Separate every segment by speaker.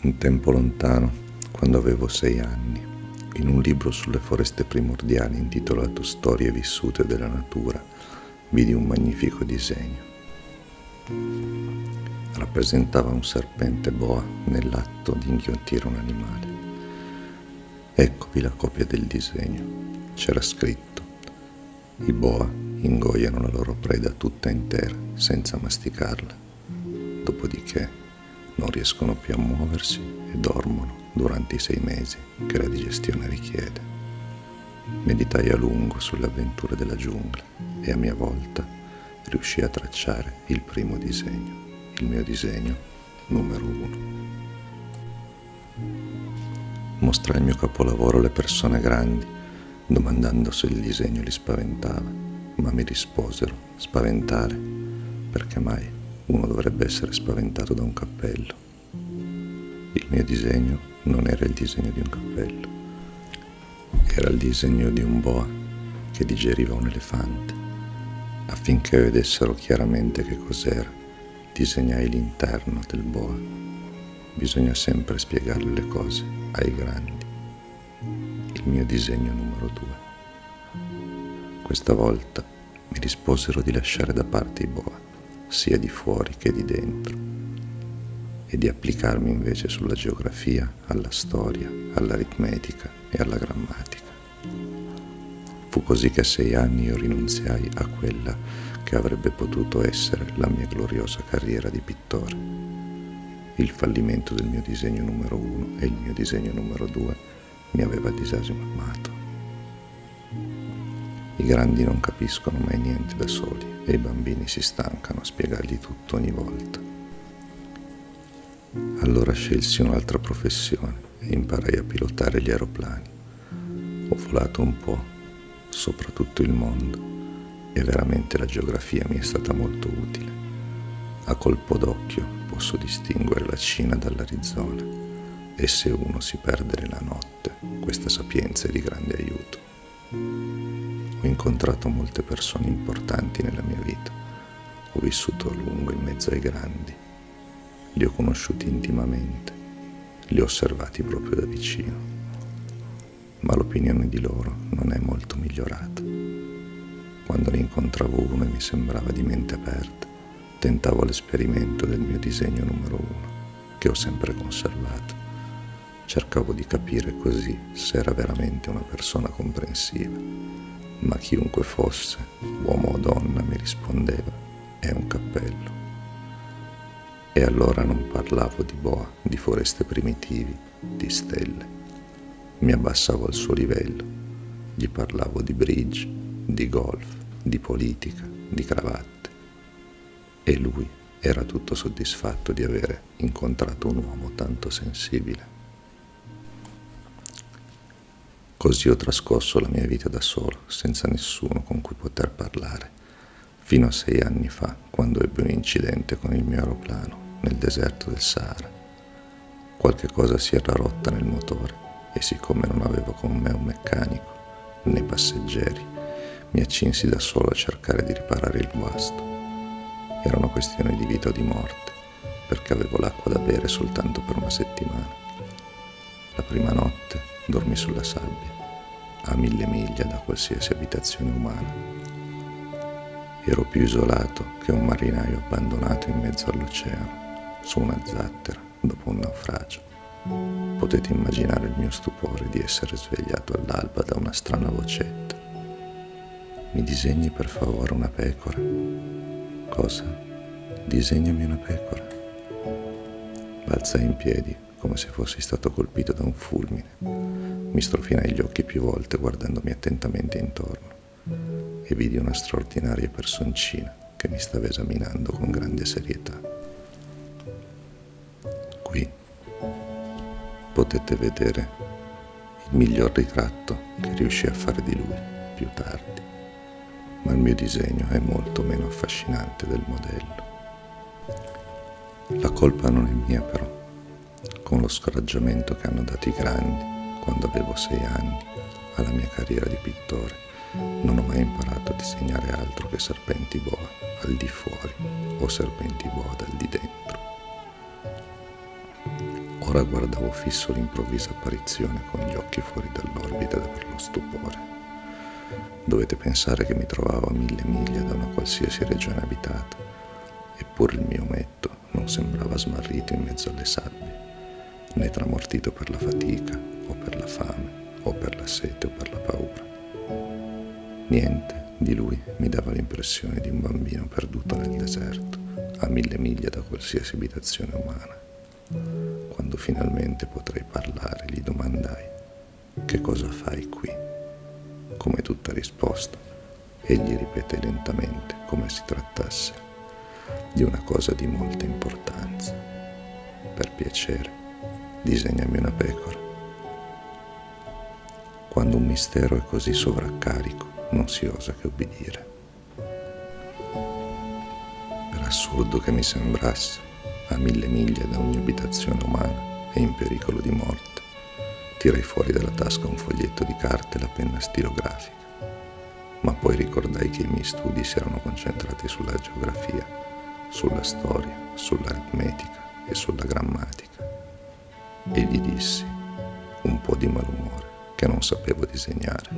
Speaker 1: Un tempo lontano, quando avevo 6 anni, in un libro sulle foreste primordiali intitolato Storie vissute della natura, vidi un magnifico disegno. Rappresentava un serpente boa nell'atto di inghiottire un animale. Eccovi la copia del disegno. C'era scritto: i boa ingoiano la loro preda tutta intera, senza masticarla. Dopodiché non riescono più a muoversi e dormono durante i 6 mesi che la digestione richiede. Meditai a lungo sulle avventure della giungla e a mia volta riuscii a tracciare il primo disegno, il mio disegno numero 1. Mostrai il mio capolavoro alle persone grandi, domandando se il disegno li spaventava, ma mi risposero: spaventare? Perché mai uno dovrebbe essere spaventato da un cappello? Il mio disegno non era il disegno di un cappello, era il disegno di un boa che digeriva un elefante. Affinché vedessero chiaramente che cos'era, disegnai l'interno del boa. Bisogna sempre spiegare le cose ai grandi. Il mio disegno numero 2. Questa volta mi risposero di lasciare da parte i boa, sia di fuori che di dentro, e di applicarmi invece sulla geografia, alla storia, all'aritmetica e alla grammatica. Fu così che a 6 anni io rinunziai a quella che avrebbe potuto essere la mia gloriosa carriera di pittore. Il fallimento del mio disegno numero 1 e il mio disegno numero 2 mi aveva disanimato. I grandi non capiscono mai niente da soli e i bambini si stancano a spiegargli tutto ogni volta. Allora scelsi un'altra professione e imparai a pilotare gli aeroplani. Ho volato un po' sopra tutto il mondo e veramente la geografia mi è stata molto utile. A colpo d'occhio posso distinguere la Cina dall'Arizona e se uno si perde nella notte, questa sapienza è di grande aiuto. Ho incontrato molte persone importanti nella mia vita. Ho vissuto a lungo in mezzo ai grandi. Li ho conosciuti intimamente. Li ho osservati proprio da vicino. Ma l'opinione di loro non è molto migliorata. Quando ne incontravo uno e mi sembrava di mente aperta, tentavo l'esperimento del mio disegno numero 1, che ho sempre conservato. Cercavo di capire così se era veramente una persona comprensiva, ma chiunque fosse, uomo o donna, mi rispondeva: è un cappello. E allora non parlavo di boa, di foreste primitivi, di stelle. Mi abbassavo al suo livello, gli parlavo di bridge, di golf, di politica, di cravatte. E lui era tutto soddisfatto di avere incontrato un uomo tanto sensibile. Così ho trascorso la mia vita da solo, senza nessuno con cui poter parlare, fino a 6 anni fa, quando ebbi un incidente con il mio aeroplano nel deserto del Sahara. Qualche cosa si era rotta nel motore e siccome non avevo con me un meccanico né passeggeri, mi accinsi da solo a cercare di riparare il guasto. Era una questione di vita o di morte, perché avevo l'acqua da bere soltanto per una settimana. La prima notte dormì sulla sabbia, a 1000 miglia da qualsiasi abitazione umana. Ero più isolato che un marinaio abbandonato in mezzo all'oceano, su una zattera dopo un naufragio. Potete immaginare il mio stupore di essere svegliato all'alba da una strana vocetta. Mi disegni per favore una pecora? Cosa? Disegnami una pecora? Balzai in piedi come se fossi stato colpito da un fulmine. Mi strofinai gli occhi più volte guardandomi attentamente intorno e vidi una straordinaria personcina che mi stava esaminando con grande serietà. Qui potete vedere il miglior ritratto che riuscii a fare di lui più tardi, ma il mio disegno è molto meno affascinante del modello. La colpa non è mia però. Con lo scoraggiamento che hanno dato i grandi quando avevo 6 anni alla mia carriera di pittore, non ho mai imparato a disegnare altro che serpenti boa al di fuori o serpenti boa dal di dentro. Ora guardavo fisso l'improvvisa apparizione con gli occhi fuori dall'orbita per lo stupore. Dovete pensare che mi trovavo a 1000 miglia da una qualsiasi regione abitata, eppure il mio ometto non sembrava smarrito in mezzo alle sabbie, né tramortito per la fatica, o per la fame, o per la sete, o per la paura. Niente di lui mi dava l'impressione di un bambino perduto nel deserto, a 1000 miglia da qualsiasi abitazione umana. Quando finalmente potrei parlare, gli domandai: «Che cosa fai qui?» Come tutta risposta, egli ripeté lentamente, come si trattasse di una cosa di molta importanza: «Per piacere, disegnami una pecora». Quando un mistero è così sovraccarico, non si osa che obbedire. Per assurdo che mi sembrasse, a 1000 miglia da ogni abitazione umana e in pericolo di morte, tirai fuori dalla tasca un foglietto di carta e la penna stilografica. Ma poi ricordai che i miei studi si erano concentrati sulla geografia, sulla storia, sull'aritmetica e sulla grammatica. E gli dissi, un po' di malumore, che non sapevo disegnare.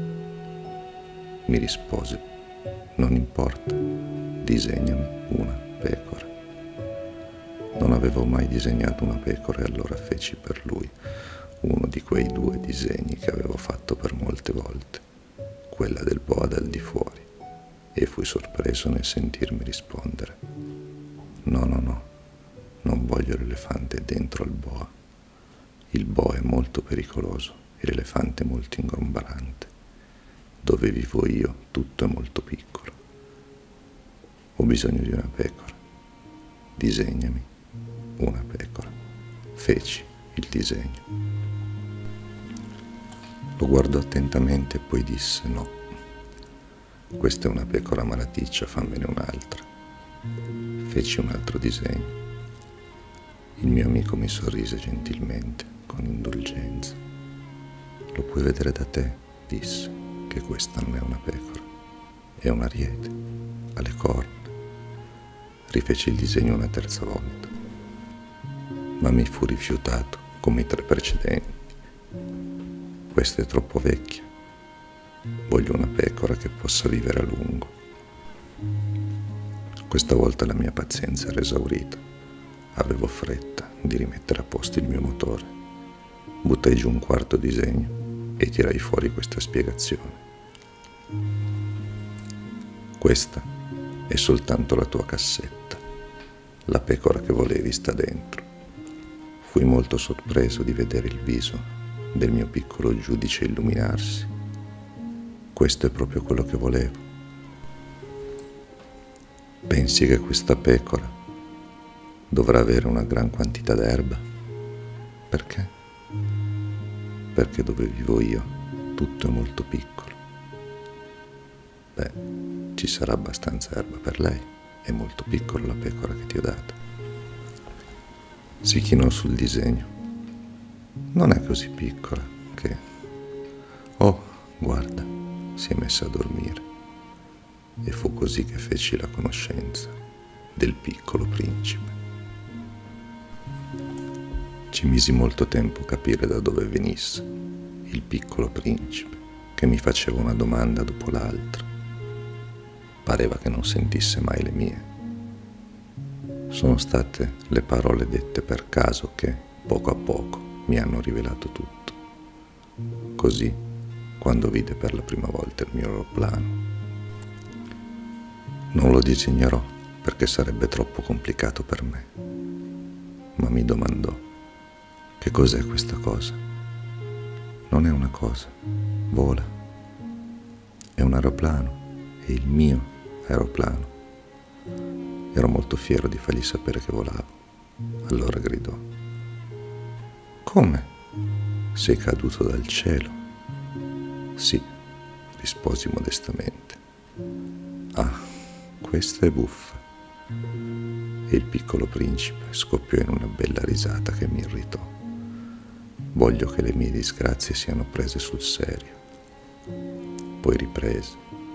Speaker 1: Mi rispose: «Non importa, disegnami una pecora». Non avevo mai disegnato una pecora e allora feci per lui uno di quei 2 disegni che avevo fatto per molte volte, quella del boa dal di fuori, e fui sorpreso nel sentirmi rispondere: «No, no, no, non voglio l'elefante dentro al boa. Il boa è molto pericoloso e l'elefante molto ingombrante. Dove vivo io tutto è molto piccolo. Ho bisogno di una pecora. Disegnami una pecora». Feci il disegno. Lo guardò attentamente e poi disse: «No, questa è una pecora malaticcia, fammene un'altra». Feci un altro disegno. Il mio amico mi sorrise gentilmente, con indulgenza. «Lo puoi vedere da te», disse, «che questa non è una pecora, è un ariete, ha le corna». Rifeci il disegno una terza volta, ma mi fu rifiutato come i 3 precedenti. «Questa è troppo vecchia, voglio una pecora che possa vivere a lungo». Questa volta la mia pazienza era esaurita. Avevo fretta di rimettere a posto il mio motore. Buttai giù un quarto disegno e tirai fuori questa spiegazione: «Questa è soltanto la tua cassetta. La pecora che volevi sta dentro». Fui molto sorpreso di vedere il viso del mio piccolo giudice illuminarsi. «Questo è proprio quello che volevo. Pensi che questa pecora dovrà avere una gran quantità d'erba? Perché? Perché dove vivo io tutto è molto piccolo». «Beh, ci sarà abbastanza erba per lei, è molto piccola la pecora che ti ho dato». Si chinò sul disegno. «Non è così piccola che...» «Oh, guarda», si è messa a dormire. E fu così che feci la conoscenza del Piccolo Principe. Ci misi molto tempo a capire da dove venisse il Piccolo Principe, che mi faceva una domanda dopo l'altra. Pareva che non sentisse mai le mie. Sono state le parole dette per caso che, poco a poco, mi hanno rivelato tutto. Così, quando vide per la prima volta il mio aeroplano. Non lo disegnerò perché sarebbe troppo complicato per me, ma mi domandò: «Che cos'è questa cosa?» «Non è una cosa, vola. È un aeroplano, è il mio aeroplano». Ero molto fiero di fargli sapere che volavo. Allora gridò: «Come? Sei caduto dal cielo?» «Sì», risposi modestamente. «Ah, questa è buffa». E il Piccolo Principe scoppiò in una bella risata che mi irritò. Voglio che le mie disgrazie siano prese sul serio. Poi riprese: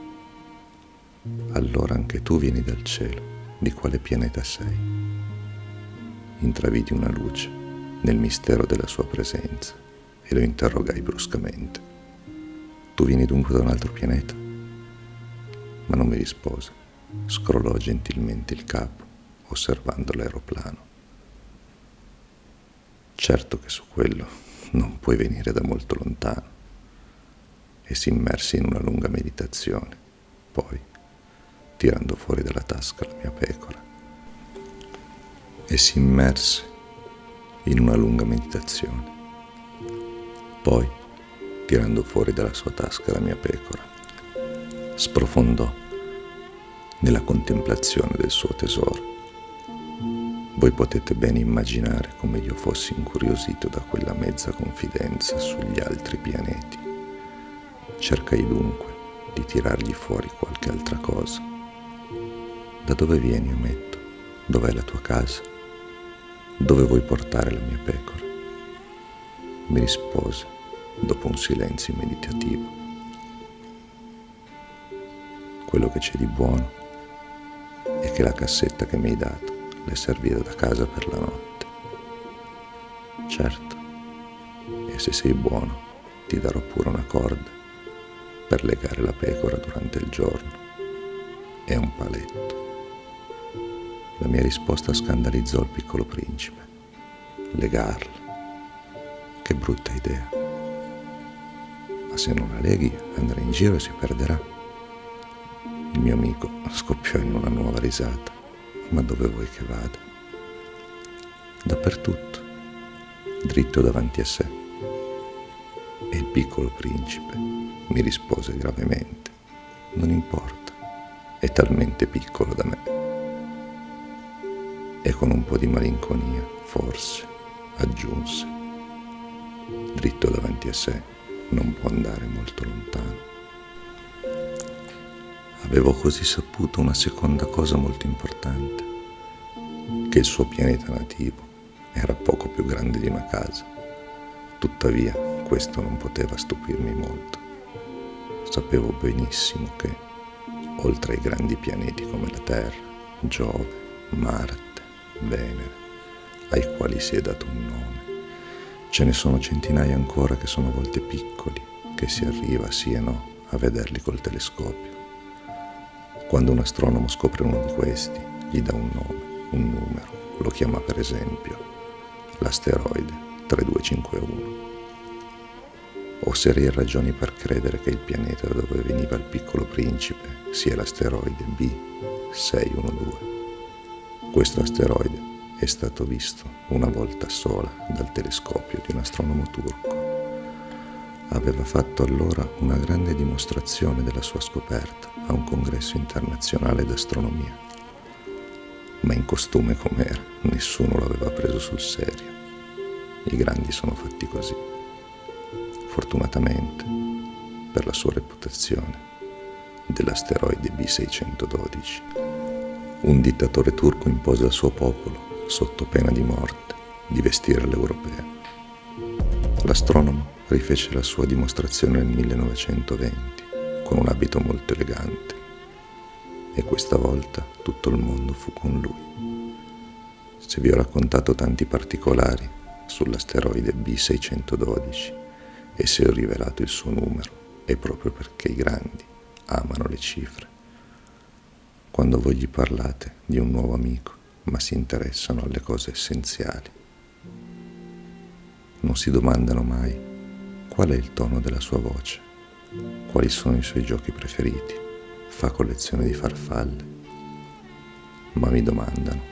Speaker 1: «Allora anche tu vieni dal cielo. Di quale pianeta sei?» Intravidi una luce nel mistero della sua presenza e lo interrogai bruscamente. Tu vieni dunque da un altro pianeta? Ma non mi rispose. Scrollò gentilmente il capo, osservando l'aeroplano. Certo che su quello non puoi venire da molto lontano. E si immerse in una lunga meditazione. Poi, tirando fuori dalla tasca la mia pecora, Poi, tirando fuori dalla sua tasca la mia pecora, sprofondò nella contemplazione del suo tesoro. Voi potete ben immaginare come io fossi incuriosito da quella mezza confidenza sugli altri pianeti. Cercai dunque di tirargli fuori qualche altra cosa. Da dove vieni, ometto? Dov'è la tua casa? Dove vuoi portare la mia pecora? Mi rispose, dopo un silenzio meditativo. Quello che c'è di buono è che la cassetta che mi hai dato le serviva da casa per la notte. Certo, e se sei buono ti darò pure una corda per legare la pecora durante il giorno e un paletto. La mia risposta scandalizzò il piccolo principe. Legarla. Che brutta idea. Ma se non la leghi andrà in giro e si perderà. Il mio amico scoppiò in una nuova risata. Ma dove vuoi che vada? Dappertutto, dritto davanti a sé. E il piccolo principe mi rispose gravemente: non importa, è talmente piccolo da me. E con un po' di malinconia, forse, aggiunse: dritto davanti a sé non può andare molto lontano. Avevo così saputo una seconda cosa molto importante, che il suo pianeta nativo era poco più grande di una casa. Tuttavia, questo non poteva stupirmi molto. Sapevo benissimo che, oltre ai grandi pianeti come la Terra, Giove, Marte, Venere, ai quali si è dato un nome, ce ne sono centinaia ancora che sono a volte piccoli, che si arriva, sì e no, a vederli col telescopio. Quando un astronomo scopre uno di questi, gli dà un nome, un numero, lo chiama per esempio l'asteroide 3251. Ho serie ragioni per credere che il pianeta da dove veniva il piccolo principe sia l'asteroide B612. Questo asteroide è stato visto una volta sola dal telescopio di un astronomo turco. Aveva fatto allora una grande dimostrazione della sua scoperta a un congresso internazionale d'astronomia. Ma in costume com'era, nessuno l'aveva preso sul serio. I grandi sono fatti così. Fortunatamente, per la sua reputazione, dell'asteroide B612, un dittatore turco impose al suo popolo, sotto pena di morte, di vestire l'europea. L'astronomo rifece la sua dimostrazione nel 1920 con un abito molto elegante e questa volta tutto il mondo fu con lui. Se vi ho raccontato tanti particolari sull'asteroide B612 e se ho rivelato il suo numero è proprio perché i grandi amano le cifre. Quando voi gli parlate di un nuovo amico, ma si interessano alle cose essenziali, non si domandano mai qual è il tono della sua voce, quali sono i suoi giochi preferiti, fa collezione di farfalle, ma mi domandano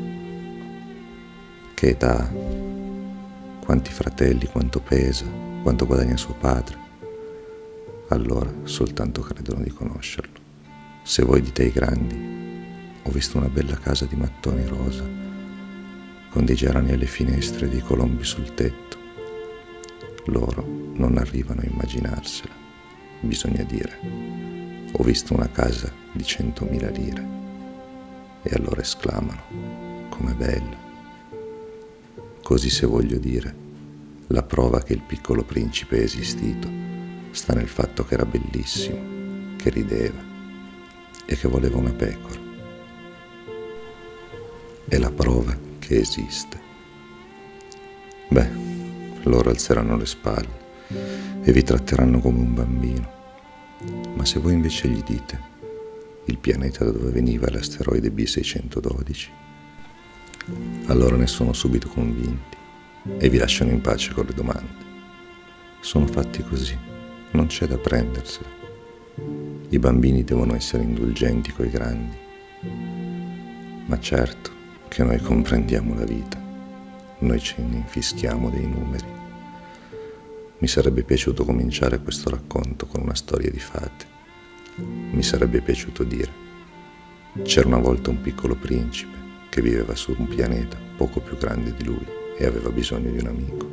Speaker 1: che età ha, quanti fratelli, quanto pesa, quanto guadagna suo padre. Allora soltanto credono di conoscerlo. Se voi dite ai grandi: ho visto una bella casa di mattoni rosa, con dei gerani alle finestre e dei colombi sul tetto, loro non arrivano a immaginarsela. Bisogna dire: ho visto una casa di 100.000 lire, e allora esclamano: com'è bella. Così, se voglio dire, la prova che il piccolo principe è esistito sta nel fatto che era bellissimo, che rideva e che voleva una pecora. È la prova che esiste. Beh, loro alzeranno le spalle e vi tratteranno come un bambino. Ma se voi invece gli dite il pianeta da dove veniva l'asteroide B612, allora ne sono subito convinti e vi lasciano in pace con le domande. Sono fatti così, non c'è da prendersela. I bambini devono essere indulgenti coi grandi. Ma certo che noi comprendiamo la vita, noi ce ne infischiamo dei numeri. Mi sarebbe piaciuto cominciare questo racconto con una storia di fate. Mi sarebbe piaciuto dire: c'era una volta un piccolo principe che viveva su un pianeta poco più grande di lui e aveva bisogno di un amico.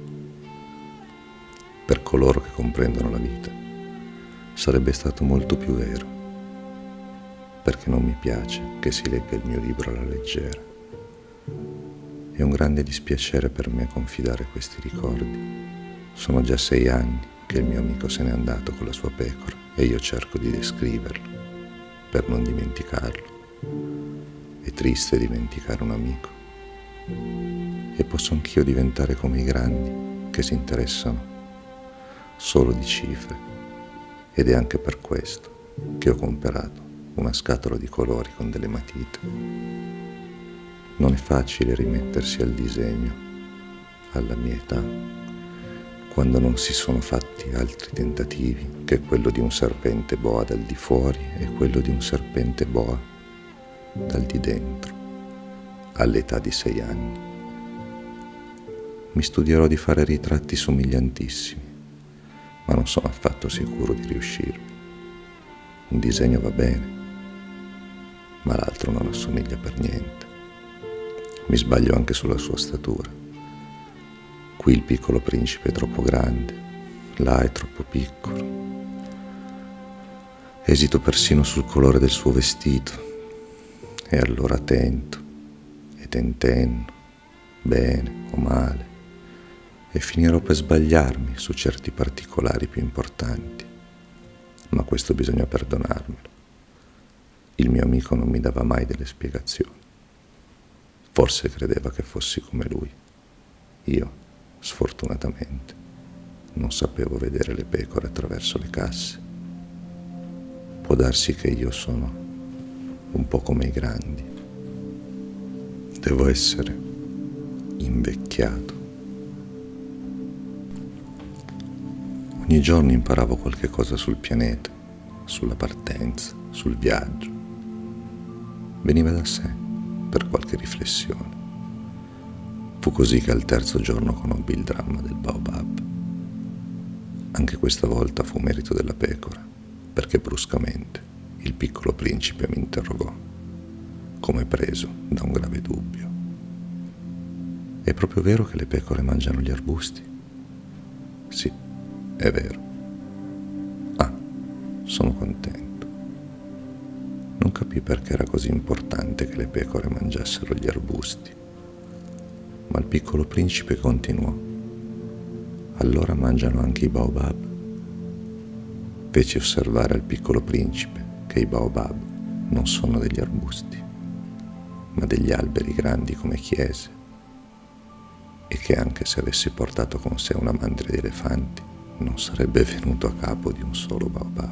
Speaker 1: Per coloro che comprendono la vita, sarebbe stato molto più vero, perché non mi piace che si legga il mio libro alla leggera. È un grande dispiacere per me confidare questi ricordi. Sono già 6 anni che il mio amico se n'è andato con la sua pecora e io cerco di descriverlo per non dimenticarlo. È triste dimenticare un amico. E posso anch'io diventare come i grandi che si interessano solo di cifre, ed è anche per questo che ho comprato una scatola di colori con delle matite. Non è facile rimettersi al disegno alla mia età, quando non si sono fatti altri tentativi che quello di un serpente boa dal di fuori e quello di un serpente boa dal di dentro, all'età di 6 anni. Mi studierò di fare ritratti somigliantissimi, ma non sono affatto sicuro di riuscirvi. Un disegno va bene, ma l'altro non assomiglia per niente. Mi sbaglio anche sulla sua statura. Qui il piccolo principe è troppo grande, là è troppo piccolo. Esito persino sul colore del suo vestito. E allora tento e tentenno, bene o male, e finirò per sbagliarmi su certi particolari più importanti. Ma questo bisogna perdonarmelo. Il mio amico non mi dava mai delle spiegazioni. Forse credeva che fossi come lui. Io, sfortunatamente, non sapevo vedere le pecore attraverso le casse. Può darsi che io sono un po' come i grandi. Devo essere invecchiato. Ogni giorno imparavo qualche cosa sul pianeta, sulla partenza, sul viaggio. Veniva da sé per qualche riflessione. Fu così che al 3° giorno conobbi il dramma del baobab. Anche questa volta fu merito della pecora, perché bruscamente il piccolo principe mi interrogò, come preso da un grave dubbio. È proprio vero che le pecore mangiano gli arbusti? Sì, è vero. Ah, sono contento. Non capì perché era così importante che le pecore mangiassero gli arbusti. Ma il piccolo principe continuò: allora mangiano anche i baobab? Feci osservare al piccolo principe che i baobab non sono degli arbusti, ma degli alberi grandi come chiese, e che anche se avessi portato con sé una mandria di elefanti non sarebbe venuto a capo di un solo baobab.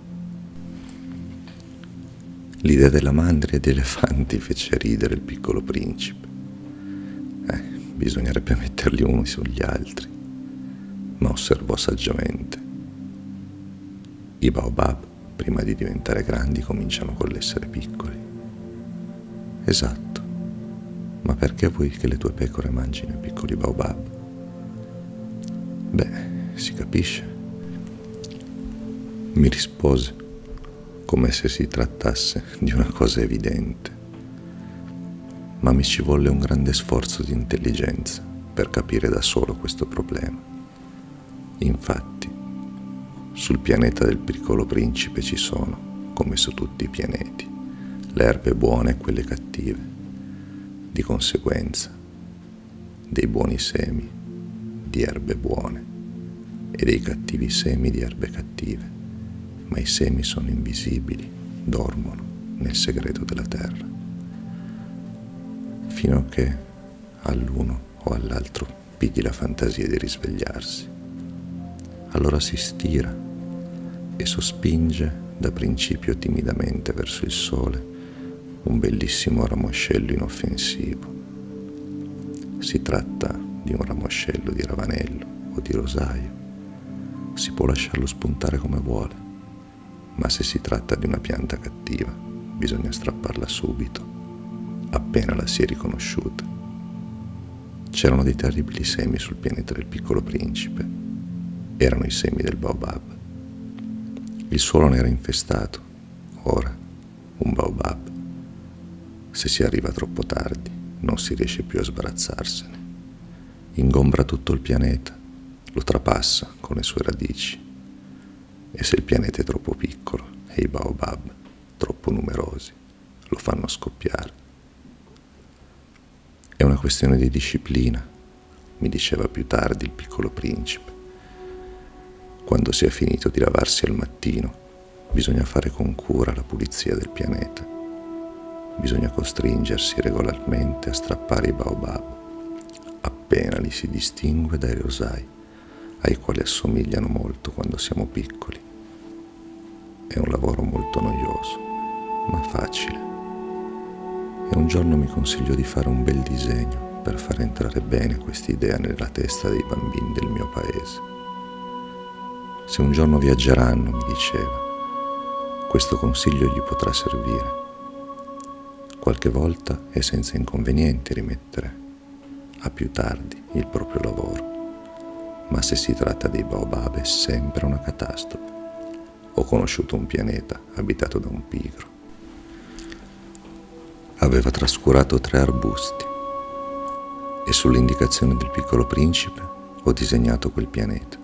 Speaker 1: L'idea della mandria di elefanti fece ridere il piccolo principe. Bisognerebbe metterli uno sugli altri, ma osservò saggiamente: i baobab, prima di diventare grandi, cominciano con l'essere piccoli. Esatto, ma perché vuoi che le tue pecore mangino i piccoli baobab? Beh, si capisce. Mi rispose, come se si trattasse di una cosa evidente. Ma mi ci volle un grande sforzo di intelligenza per capire da solo questo problema. Infatti, sul pianeta del piccolo principe ci sono, come su tutti i pianeti, le erbe buone e quelle cattive. Di conseguenza, dei buoni semi di erbe buone e dei cattivi semi di erbe cattive. Ma i semi sono invisibili, dormono nel segreto della terra, fino a che all'uno o all'altro pigli la fantasia di risvegliarsi. Allora si stira e sospinge da principio timidamente verso il sole un bellissimo ramoscello inoffensivo. Si tratta di un ramoscello di ravanello o di rosaio. Si può lasciarlo spuntare come vuole, ma se si tratta di una pianta cattiva, bisogna strapparla subito, appena la si è riconosciuta. C'erano dei terribili semi sul pianeta del Piccolo Principe. Erano i semi del baobab. Il suolo ne era infestato. Ora, un baobab, se si arriva troppo tardi, non si riesce più a sbarazzarsene. Ingombra tutto il pianeta, lo trapassa con le sue radici. E se il pianeta è troppo piccolo e i baobab troppo numerosi, lo fanno scoppiare. È una questione di disciplina, mi diceva più tardi il Piccolo Principe. Quando si è finito di lavarsi al mattino, bisogna fare con cura la pulizia del pianeta. Bisogna costringersi regolarmente a strappare i baobab, appena li si distingue dai rosai, ai quali assomigliano molto quando siamo piccoli. È un lavoro molto noioso, ma facile. E un giorno mi consigliò di fare un bel disegno per far entrare bene quest'idea nella testa dei bambini del mio paese. Se un giorno viaggeranno, mi diceva, questo consiglio gli potrà servire. Qualche volta è senza inconvenienti rimettere a più tardi il proprio lavoro, ma se si tratta dei baobab è sempre una catastrofe. Ho conosciuto un pianeta abitato da un pigro. Aveva trascurato 3 arbusti e sull'indicazione del Piccolo Principe ho disegnato quel pianeta.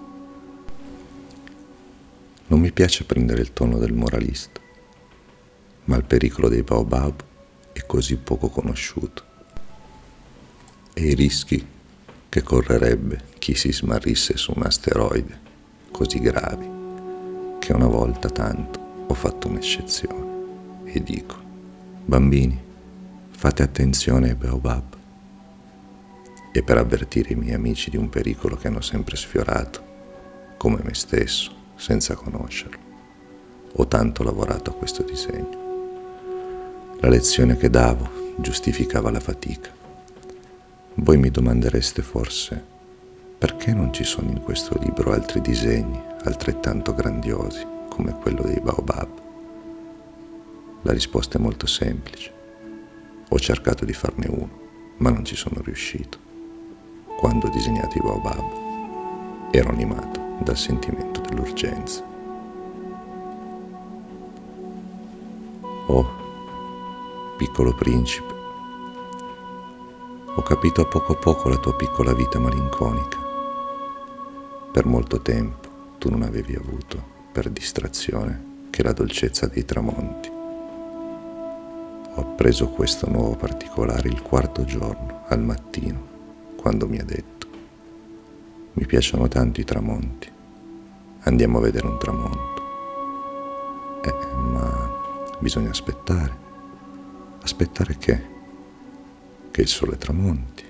Speaker 1: Non mi piace prendere il tono del moralista, ma il pericolo dei baobab è così poco conosciuto e i rischi che correrebbe chi si smarrisse su un asteroide così gravi che una volta tanto ho fatto un'eccezione e dico: bambini, fate attenzione ai baobab. E per avvertire i miei amici di un pericolo che hanno sempre sfiorato, come me stesso, senza conoscerlo, ho tanto lavorato a questo disegno. La lezione che davo giustificava la fatica. Voi mi domandereste forse perché non ci sono in questo libro altri disegni altrettanto grandiosi come quello dei baobab. La risposta è molto semplice. Ho cercato di farne uno, ma non ci sono riuscito. Quando ho disegnato i baobab ero animato dal sentimento dell'urgenza. Oh, Piccolo Principe, ho capito a poco la tua piccola vita malinconica. Per molto tempo tu non avevi avuto per distrazione che la dolcezza dei tramonti. Ho appreso questo nuovo particolare il 4° giorno, al mattino, quando mi ha detto: mi piacciono tanto i tramonti, andiamo a vedere un tramonto. Ma bisogna aspettare. Aspettare che il sole tramonti.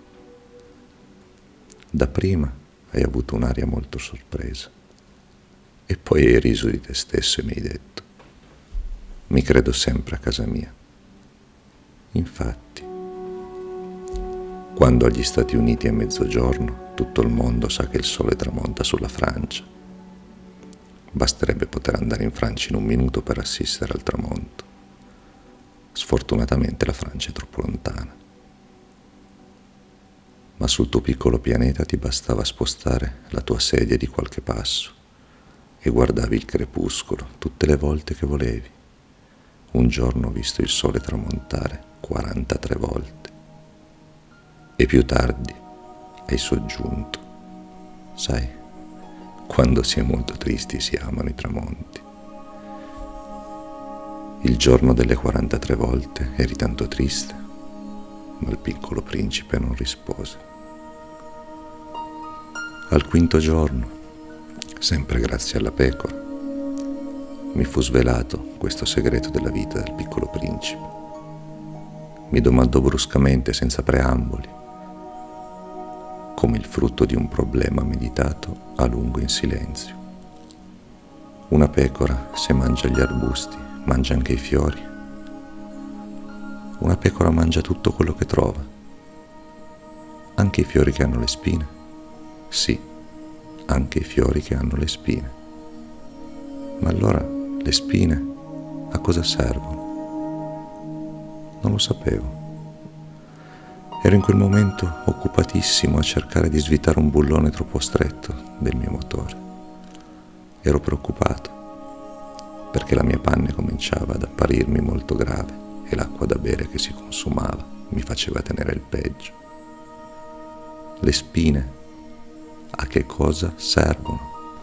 Speaker 1: Dapprima hai avuto un'aria molto sorpresa e poi hai riso di te stesso e mi hai detto: mi credo sempre a casa mia. Infatti, quando agli Stati Uniti è mezzogiorno, tutto il mondo sa che il sole tramonta sulla Francia. Basterebbe poter andare in Francia in 1 minuto per assistere al tramonto. Sfortunatamente la Francia è troppo lontana. Ma sul tuo piccolo pianeta ti bastava spostare la tua sedia di qualche passo e guardavi il crepuscolo tutte le volte che volevi. Un giorno ho visto il sole tramontare 43 volte. E più tardi hai soggiunto: sai, quando si è molto tristi si amano i tramonti. Il giorno delle 43 volte eri tanto triste, ma il Piccolo Principe non rispose. Al 5° giorno, sempre grazie alla pecora, mi fu svelato questo segreto della vita del Piccolo Principe. Mi domandò bruscamente, senza preamboli, come il frutto di un problema meditato a lungo in silenzio. Una pecora, se mangia gli arbusti, mangia anche i fiori. Una pecora mangia tutto quello che trova, anche i fiori che hanno le spine. Sì, anche i fiori che hanno le spine. Ma allora le spine a cosa servono? Non lo sapevo. Ero in quel momento occupatissimo a cercare di svitare un bullone troppo stretto del mio motore. Ero preoccupato perché la mia panne cominciava ad apparirmi molto grave e l'acqua da bere che si consumava mi faceva tenere il peggio. Le spine a che cosa servono?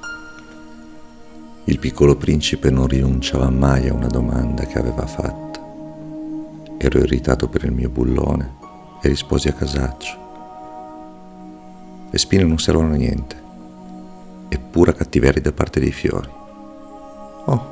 Speaker 1: Il piccolo principe non rinunciava mai a una domanda che aveva fatto. Ero irritato per il mio bullone e risposi a casaccio. Le spine non servono a niente, è pura cattiveria da parte dei fiori. Oh!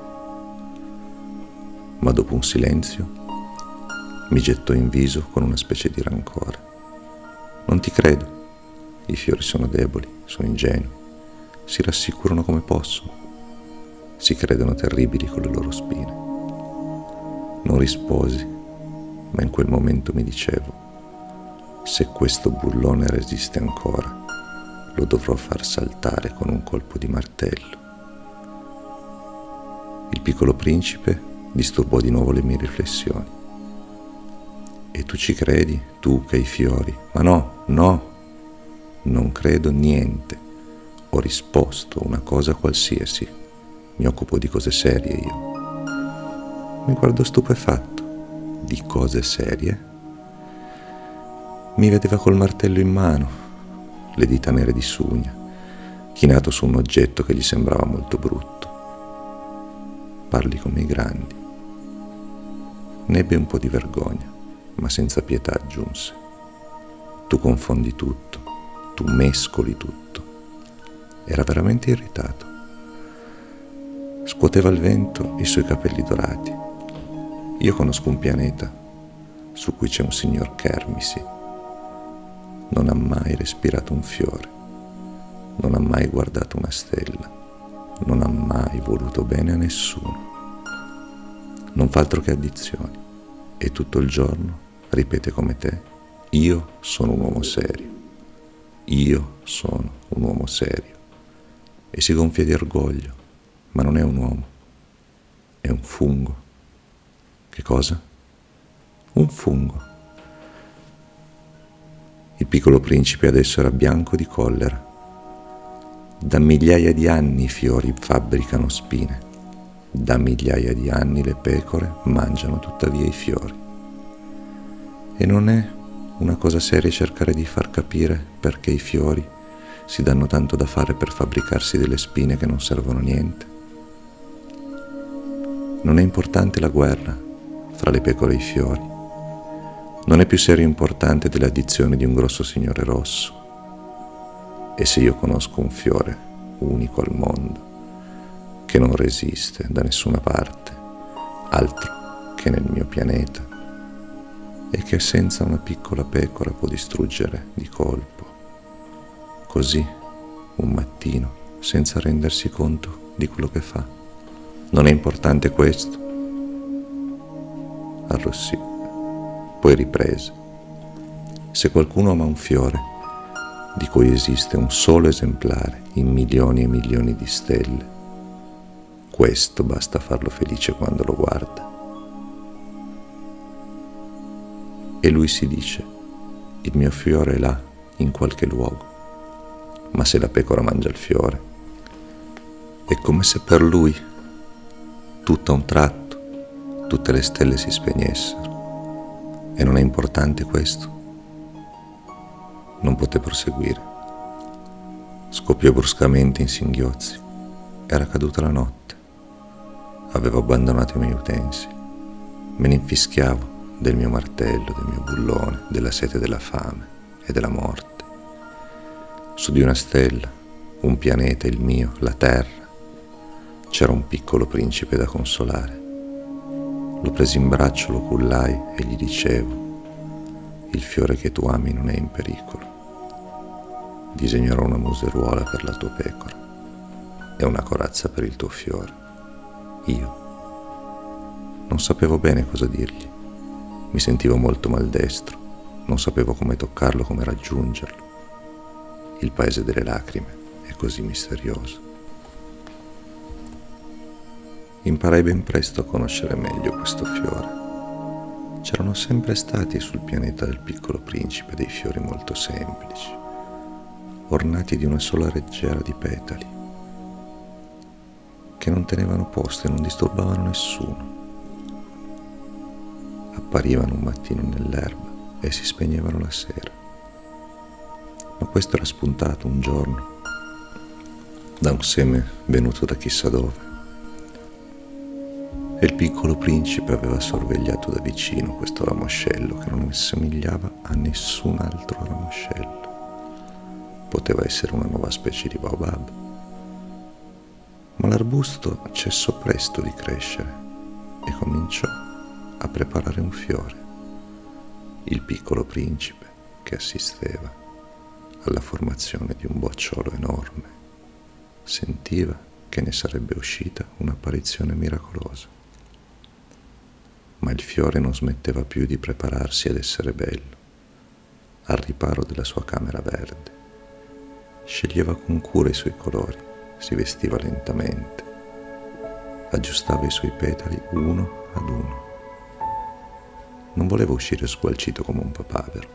Speaker 1: Ma dopo un silenzio mi gettò in viso con una specie di rancore. Non ti credo. I fiori sono deboli, sono ingenui, si rassicurano come possono, si credono terribili con le loro spine. Non risposi, ma in quel momento mi dicevo: se questo bullone resiste ancora, lo dovrò far saltare con un colpo di martello. Il piccolo principe disturbò di nuovo le mie riflessioni. E tu ci credi, tu che hai fiori? Ma no, no! Non credo niente. Ho risposto una cosa qualsiasi. Mi occupo di cose serie io. Mi guardò stupefatto. Di cose serie? Mi vedeva col martello in mano, le dita nere di sugna, chinato su un oggetto che gli sembrava molto brutto. Parli come i grandi. Ne ebbe un po' di vergogna, ma senza pietà aggiunse: tu confondi tutto. Tu mescoli tutto. Era veramente irritato. Scuoteva al vento i suoi capelli dorati. Io conosco un pianeta su cui c'è un signor Kermisi. Non ha mai respirato un fiore, non ha mai guardato una stella, non ha mai voluto bene a nessuno. Non fa altro che addizioni e tutto il giorno ripete come te: io sono un uomo serio. Io sono un uomo serio. E si gonfia di orgoglio, ma non è un uomo, è un fungo. Che cosa? Un fungo. Il piccolo principe adesso era bianco di collera. Da migliaia di anni i fiori fabbricano spine. Da migliaia di anni le pecore mangiano tuttavia i fiori. E non è una cosa seria cercare di far capire perché i fiori si danno tanto da fare per fabbricarsi delle spine che non servono a niente. Non è importante la guerra fra le pecore e i fiori. Non è più serio e importante delle addizioni di un grosso signore rosso. E se io conosco un fiore unico al mondo, che non resiste da nessuna parte, altro che nel mio pianeta, e che senza una piccola pecora può distruggere di colpo, così, un mattino, senza rendersi conto di quello che fa. Non è importante questo? Arrossì, poi riprese: se qualcuno ama un fiore, di cui esiste un solo esemplare in milioni e milioni di stelle, questo basta farlo felice quando lo guarda. E lui si dice: il mio fiore è là, in qualche luogo. Ma se la pecora mangia il fiore, è come se per lui, tutto a un tratto, tutte le stelle si spegnessero. E non è importante questo? Non poté proseguire. Scoppiò bruscamente in singhiozzi. Era caduta la notte. Avevo abbandonato i miei utensi. Me ne infischiavo del mio martello, del mio bullone, della sete, della fame e della morte. Su di una stella, un pianeta, il mio, la Terra, c'era un piccolo principe da consolare. Lo presi in braccio, lo cullai e gli dicevo: il fiore che tu ami non è in pericolo. Disegnerò una museruola per la tua pecora e una corazza per il tuo fiore. Io non sapevo bene cosa dirgli. Mi sentivo molto maldestro. Non sapevo come toccarlo, come raggiungerlo. Il paese delle lacrime è così misterioso. Imparai ben presto a conoscere meglio questo fiore. C'erano sempre stati sul pianeta del Piccolo Principe dei fiori molto semplici, ornati di una sola reggiera di petali, che non tenevano posto e non disturbavano nessuno. Apparivano un mattino nell'erba e si spegnevano la sera. Ma questo era spuntato un giorno da un seme venuto da chissà dove. E il Piccolo Principe aveva sorvegliato da vicino questo ramoscello che non assomigliava a nessun altro ramoscello. Poteva essere una nuova specie di baobab. Ma l'arbusto cessò presto di crescere e cominciò a preparare un fiore. Il Piccolo Principe, che assisteva alla formazione di un bocciolo enorme, sentiva che ne sarebbe uscita un'apparizione miracolosa. Ma il fiore non smetteva più di prepararsi ad essere bello. Al riparo della sua camera verde, sceglieva con cura i suoi colori, si vestiva lentamente, aggiustava i suoi petali uno ad uno. Non voleva uscire sgualcito come un papavero.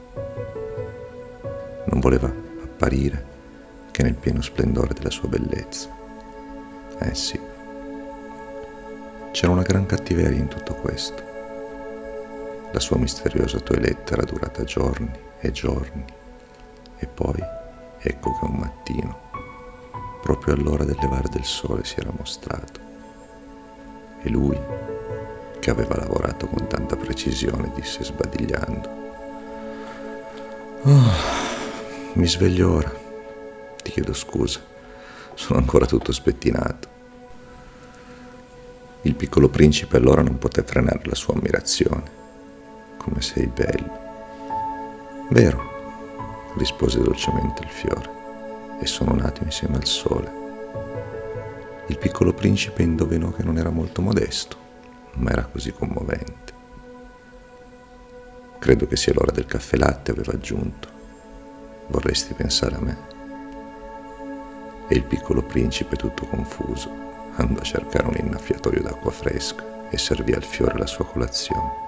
Speaker 1: Non voleva apparire che nel pieno splendore della sua bellezza. Sì, c'era una gran cattiveria in tutto questo. La sua misteriosa toeletta era durata giorni e giorni, e poi ecco che un mattino, proprio all'ora del levare del sole, si era mostrato. E lui, che aveva lavorato con tanta precisione, disse sbadigliando: «Oh, mi sveglio ora. Ti chiedo scusa, sono ancora tutto spettinato». Il Piccolo Principe allora non poté frenare la sua ammirazione. «Come sei bello». «Vero», rispose dolcemente il fiore, «e sono nato insieme al sole». Il Piccolo Principe indovinò che non era molto modesto, ma era così commovente. «Credo che sia l'ora del caffè latte», aveva aggiunto. «Vorresti pensare a me?» E il Piccolo Principe, tutto confuso, andò a cercare un innaffiatoio d'acqua fresca e servì al fiore la sua colazione.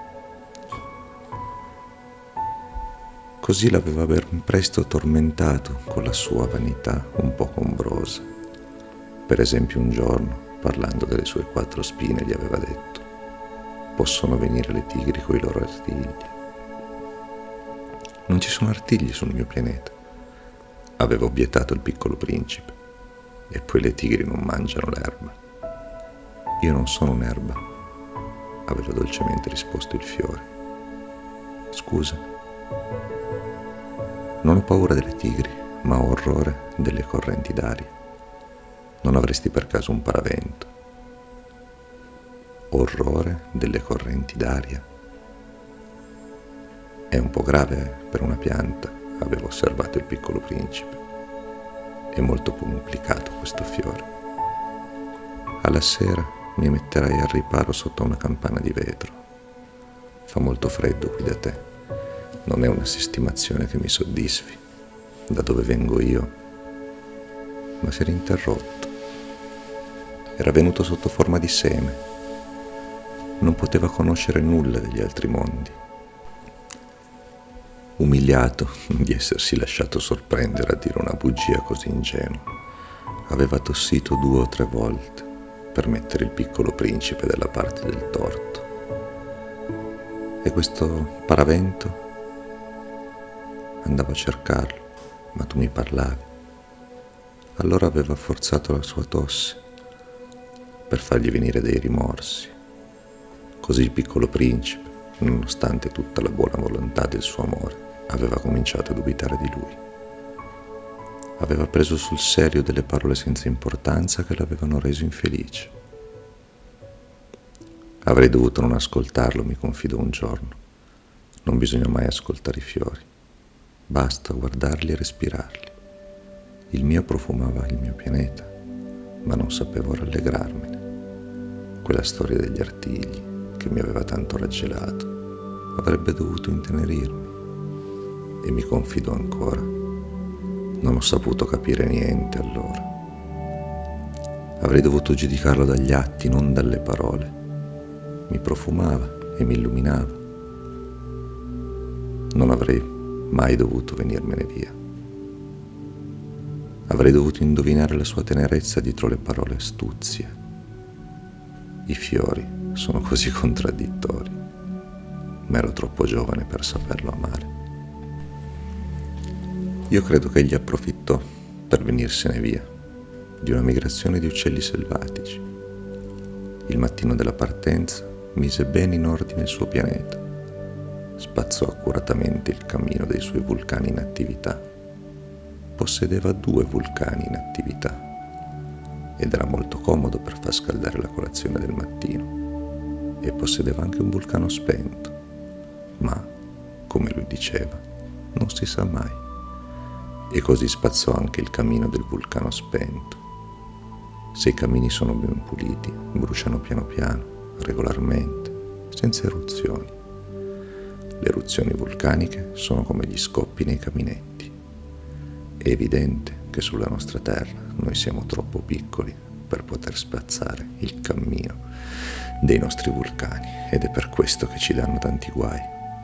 Speaker 1: Così l'aveva ben presto tormentato con la sua vanità un po' combrosa. Per esempio un giorno, parlando delle sue 4 spine, gli aveva detto: «Possono venire le tigri coi loro artigli». «Non ci sono artigli sul mio pianeta», aveva obiettato il Piccolo Principe. «E poi le tigri non mangiano l'erba». «Io non sono un'erba», aveva dolcemente risposto il fiore. «Scusa, non ho paura delle tigri, ma ho orrore delle correnti d'aria. Non avresti per caso un paravento?» «Orrore delle correnti d'aria? È un po' grave per una pianta», aveva osservato il Piccolo Principe. «È molto complicato questo fiore. Alla sera mi metterai al riparo sotto una campana di vetro. Fa molto freddo qui da te. Non è una sistemazione che mi soddisfi. Da dove vengo io?» Ma si era interrotto. Era venuto sotto forma di seme. Non poteva conoscere nulla degli altri mondi. Umiliato di essersi lasciato sorprendere a dire una bugia così ingenua, aveva tossito 2 o 3 volte per mettere il Piccolo Principe dalla parte del torto. E questo paravento? Andavo a cercarlo, ma tu mi parlavi. Allora aveva forzato la sua tosse per fargli venire dei rimorsi. Così il Piccolo Principe, nonostante tutta la buona volontà del suo amore, aveva cominciato a dubitare di lui. Aveva preso sul serio delle parole senza importanza che l'avevano reso infelice. «Avrei dovuto non ascoltarlo», mi confidò un giorno. «Non bisogna mai ascoltare i fiori. Basta guardarli e respirarli. Il mio profumava il mio pianeta, ma non sapevo rallegrarmene. Quella storia degli artigli, che mi aveva tanto raggelato, avrebbe dovuto intenerirmi. E mi confidò ancora: non ho saputo capire niente allora. Avrei dovuto giudicarlo dagli atti, non dalle parole. Mi profumava e mi illuminava. Non avrei mai dovuto venirmene via. Avrei dovuto indovinare la sua tenerezza dietro le parole astuzie. I fiori sono così contraddittori, ma ero troppo giovane per saperlo amare. Io credo che egli approfittò per venirsene via di una migrazione di uccelli selvatici. Il mattino della partenza mise bene in ordine il suo pianeta, spazzò accuratamente il cammino dei suoi vulcani in attività. Possedeva 2 vulcani in attività ed era molto comodo per far scaldare la colazione del mattino, e possedeva anche un vulcano spento, ma, come lui diceva, non si sa mai. E così spazzò anche il camino del vulcano spento. Se i camini sono ben puliti, bruciano piano piano, regolarmente, senza eruzioni. Le eruzioni vulcaniche sono come gli scoppi nei caminetti. È evidente che sulla nostra terra noi siamo troppo piccoli per poter spazzare il cammino dei nostri vulcani, ed è per questo che ci danno tanti guai.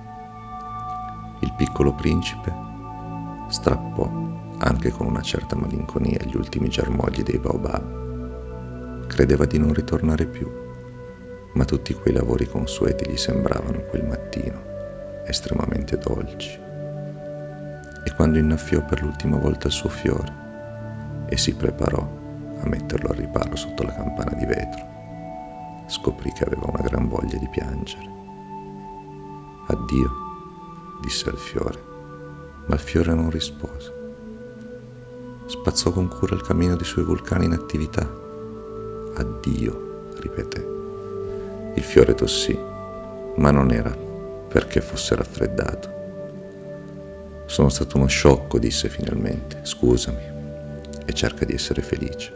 Speaker 1: Il piccolo principe strappò anche con una certa malinconia gli ultimi germogli dei baobab. Credeva di non ritornare più, ma tutti quei lavori consueti gli sembravano quel mattino estremamente dolci. E quando innaffiò per l'ultima volta il suo fiore e si preparò a metterlo al riparo sotto la campana di vetro, scoprì che aveva una gran voglia di piangere. «Addio», disse al fiore, ma il fiore non rispose. Spazzò con cura il cammino dei suoi vulcani in attività. «Addio», ripeté. Il fiore tossì, ma non era perché fosse raffreddato. «Sono stato uno sciocco», disse finalmente. «Scusami, e cerca di essere felice».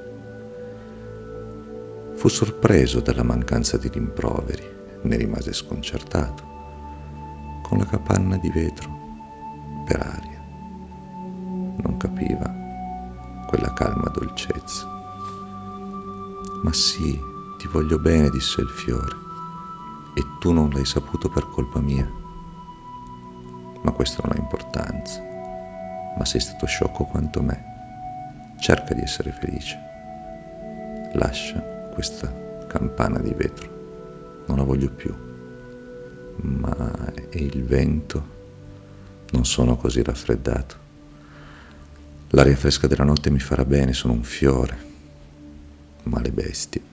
Speaker 1: Fu sorpreso dalla mancanza di rimproveri, ne rimase sconcertato, con la capanna di vetro per aria. Non capiva quella calma dolcezza. «Ma sì, ti voglio bene», disse il fiore, «e tu non l'hai saputo per colpa mia. Ma questo non ha importanza, ma sei stato sciocco quanto me. Cerca di essere felice. Lascia questa campana di vetro, non la voglio più. Ma e il vento? Non sono così raffreddato. L'aria fresca della notte mi farà bene, sono un fiore. Ma le bestie.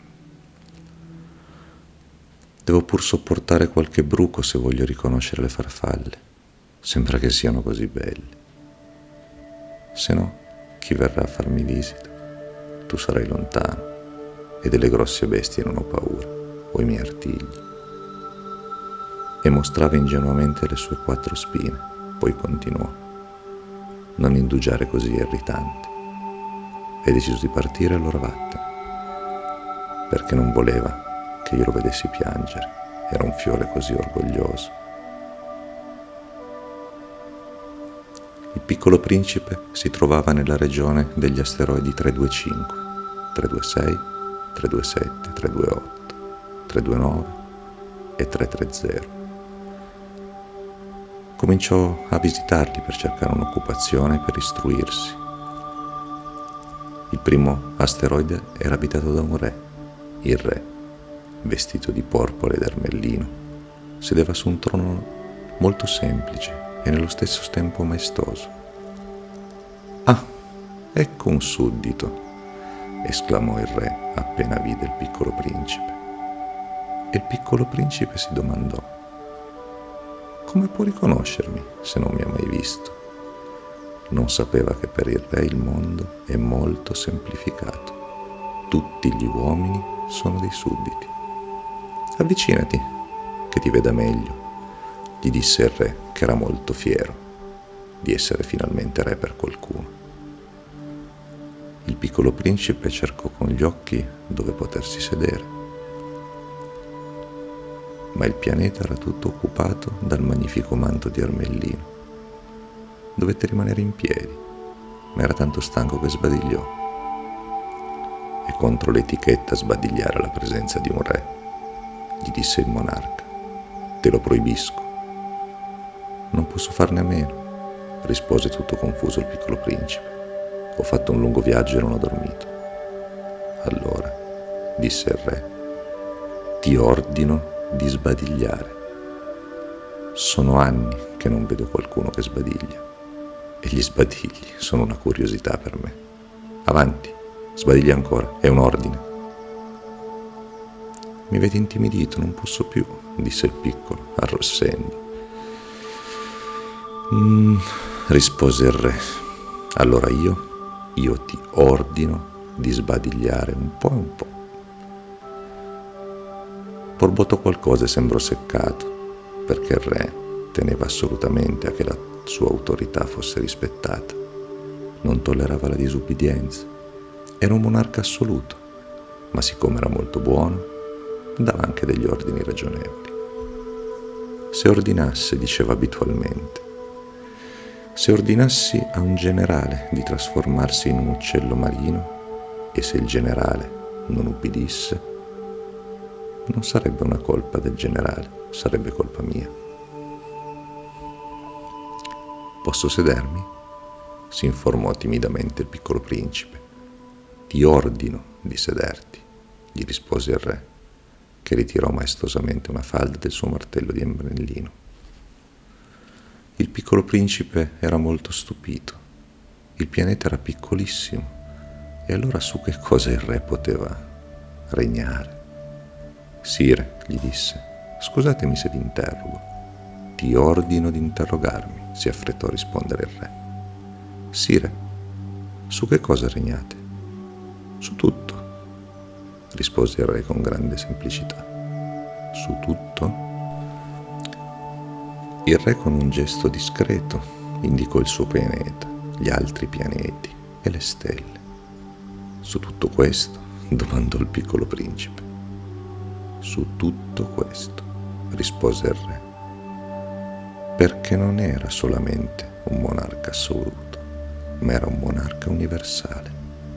Speaker 1: Devo pur sopportare qualche bruco se voglio riconoscere le farfalle. Sembra che siano così belli. Se no, chi verrà a farmi visita? Tu sarai lontano, e delle grosse bestie non ho paura, o i miei artigli». E mostrava ingenuamente le sue 4 spine, poi continuò: «Non indugiare così irritante». Hai deciso di partire, allora vattene, perché non voleva che io lo vedessi piangere. Era un fiore così orgoglioso. Il piccolo principe si trovava nella regione degli asteroidi 325, 326, 327, 328, 329 e 330. Cominciò a visitarli per cercare un'occupazione per istruirsi. Il primo asteroide era abitato da un re. Il re, vestito di porpora ed ermellino, sedeva su un trono molto semplice e nello stesso tempo maestoso. «Ah, ecco un suddito», esclamò il re appena vide il piccolo principe. E il piccolo principe si domandò: «Come può riconoscermi se non mi ha mai visto?» Non sapeva che per il re il mondo è molto semplificato. Tutti gli uomini sono dei sudditi. «Avvicinati, che ti veda meglio», gli disse il re, che era molto fiero di essere finalmente re per qualcuno. Il piccolo principe cercò con gli occhi dove potersi sedere, ma il pianeta era tutto occupato dal magnifico manto di Ermellino. Dovette rimanere in piedi, ma era tanto stanco che sbadigliò. È contro l'etichetta sbadigliare alla presenza di un re, gli disse il monarca. Te lo proibisco. Non posso farne a meno, rispose tutto confuso il piccolo principe. Ho fatto un lungo viaggio e non ho dormito. Allora, disse il re, ti ordino di sbadigliare. Sono anni che non vedo qualcuno che sbadiglia e gli sbadigli sono una curiosità per me. Avanti, sbadiglia ancora, è un ordine. Mi vedi intimidito, non posso più, disse il piccolo, arrossendo. Rispose il re. Allora io ti ordino di sbadigliare un po' e un po'. Borbottò qualcosa e sembrò seccato, perché il re teneva assolutamente a che la sua autorità fosse rispettata. Non tollerava la disubbidienza. Era un monarca assoluto, ma siccome era molto buono, dava anche degli ordini ragionevoli. Se ordinasse, diceva abitualmente, se ordinassi a un generale di trasformarsi in un uccello marino e se il generale non ubbidisse, non sarebbe una colpa del generale, sarebbe colpa mia. Posso sedermi? Si informò timidamente il piccolo principe. Ti ordino di sederti, gli rispose il re, che ritirò maestosamente una falda del suo martello di Ermellino. Il piccolo principe era molto stupito. Il pianeta era piccolissimo e allora su che cosa il re poteva regnare? Sire, gli disse, scusatemi se vi interrogo. Ti ordino di interrogarmi, si affrettò a rispondere il re. Sire, su che cosa regnate? Su tutto, rispose il re con grande semplicità. Su tutto? Il re con un gesto discreto indicò il suo pianeta, gli altri pianeti e le stelle. Su tutto questo? Domandò il piccolo principe. Su tutto questo, rispose il re, perché non era solamente un monarca assoluto, ma era un monarca universale.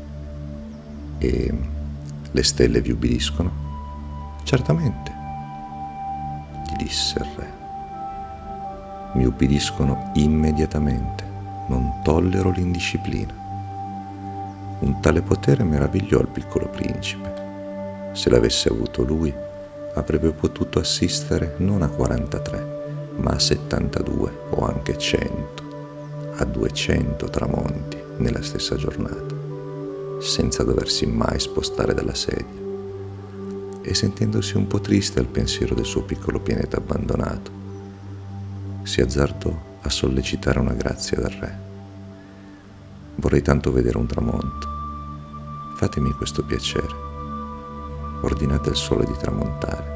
Speaker 1: E le stelle vi ubbidiscono? Certamente, gli disse il re. Mi ubbidiscono immediatamente, non tollero l'indisciplina. Un tale potere meravigliò il piccolo principe. Se l'avesse avuto lui, avrebbe potuto assistere non a 43, ma a 72 o anche 100, a 200 tramonti nella stessa giornata, senza doversi mai spostare dalla sedia. E sentendosi un po' triste al pensiero del suo piccolo pianeta abbandonato, si azzardò a sollecitare una grazia dal re. Vorrei tanto vedere un tramonto. Fatemi questo piacere. Ordinate al sole di tramontare.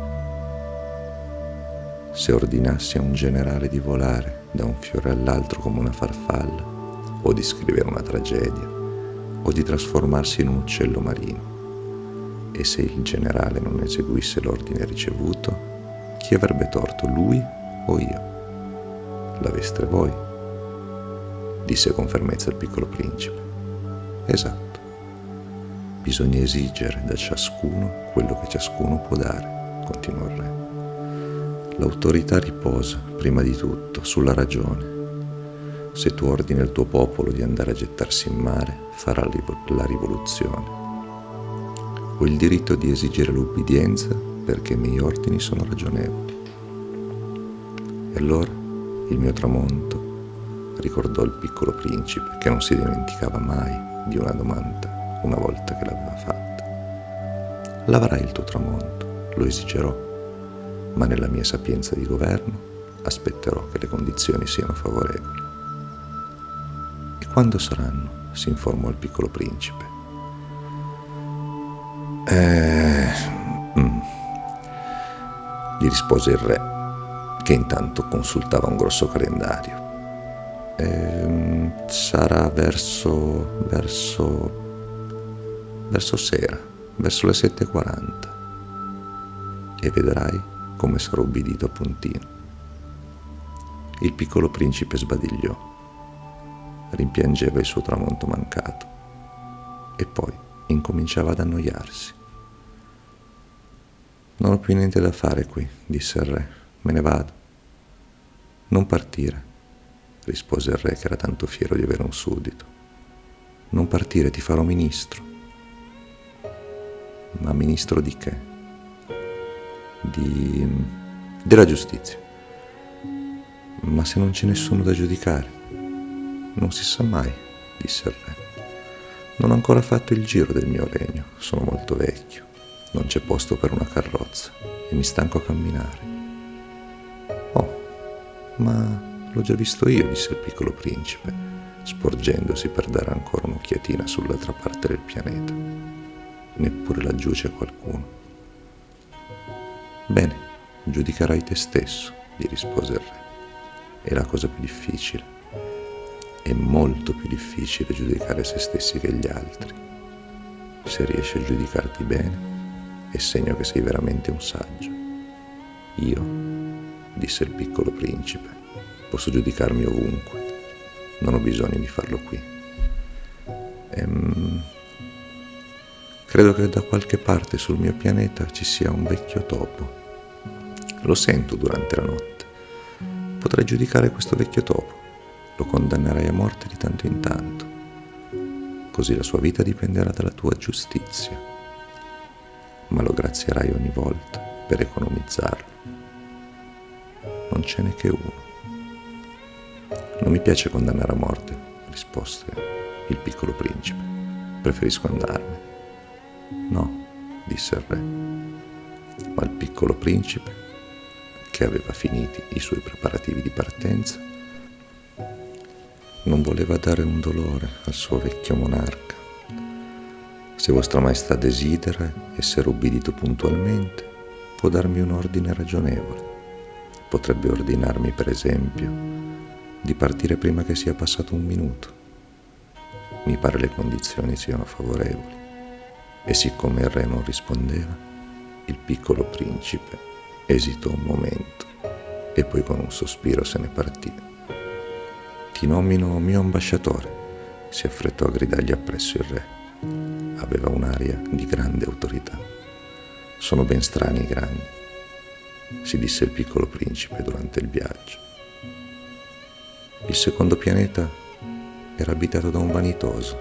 Speaker 1: Se ordinassi a un generale di volare da un fiore all'altro come una farfalla, o di scrivere una tragedia, o di trasformarsi in un uccello marino, e se il generale non eseguisse l'ordine ricevuto, chi avrebbe torto, lui o io? L'aveste voi, disse con fermezza il piccolo principe. Esatto. Bisogna esigere da ciascuno quello che ciascuno può dare, continuò il re. L'autorità riposa, prima di tutto, sulla ragione. Se tu ordini al tuo popolo di andare a gettarsi in mare, farà la rivoluzione. Ho il diritto di esigere l'ubbidienza perché i miei ordini sono ragionevoli. E allora il mio tramonto, ricordò il piccolo principe, che non si dimenticava mai di una domanda una volta che l'aveva fatta. L'avrai il tuo tramonto, lo esigerò, ma nella mia sapienza di governo aspetterò che le condizioni siano favorevoli. E quando saranno? Si informò il piccolo principe. Gli rispose il re, che intanto consultava un grosso calendario. Sarà verso verso sera, verso le 7:40, e vedrai come sarò ubbidito a puntino. Il piccolo principe sbadigliò, rimpiangeva il suo tramonto mancato e poi incominciava ad annoiarsi. Non ho più niente da fare qui, disse il re, me ne vado. Non partire, rispose il re che era tanto fiero di avere un suddito. Non partire, ti farò ministro. Ma ministro di che? Della giustizia. Ma se non c'è nessuno da giudicare? Non si sa mai, disse il re. Non ho ancora fatto il giro del mio regno, sono molto vecchio, non c'è posto per una carrozza e mi stanco a camminare. Oh, ma l'ho già visto io, disse il piccolo principe, sporgendosi per dare ancora un'occhiatina sull'altra parte del pianeta. Neppure laggiù c'è qualcuno. Bene, giudicherai te stesso, gli rispose il re. È la cosa più difficile. È molto più difficile giudicare se stessi che gli altri. Se riesci a giudicarti bene, è segno che sei veramente un saggio. Io, disse il piccolo principe, posso giudicarmi ovunque. Non ho bisogno di farlo qui. Credo che da qualche parte sul mio pianeta ci sia un vecchio topo. Lo sento durante la notte. Potrei giudicare questo vecchio topo. Lo condannerai a morte di tanto in tanto. Così la sua vita dipenderà dalla tua giustizia. Ma lo grazierai ogni volta per economizzarlo. Non ce n'è che uno. Non mi piace condannare a morte, rispose il piccolo principe. Preferisco andarmene. No, disse il re. Ma il piccolo principe, che aveva finiti i suoi preparativi di partenza, non voleva dare un dolore al suo vecchio monarca. Se vostra maestà desidera essere ubbidito puntualmente, può darmi un ordine ragionevole. Potrebbe ordinarmi, per esempio, di partire prima che sia passato un minuto. Mi pare le condizioni siano favorevoli. E siccome il re non rispondeva, il piccolo principe esitò un momento e poi con un sospiro se ne partì. Ti nomino mio ambasciatore, si affrettò a gridargli appresso il re. Aveva un'aria di grande autorità. Sono ben strani i grandi, si disse il piccolo principe durante il viaggio. Il secondo pianeta era abitato da un vanitoso.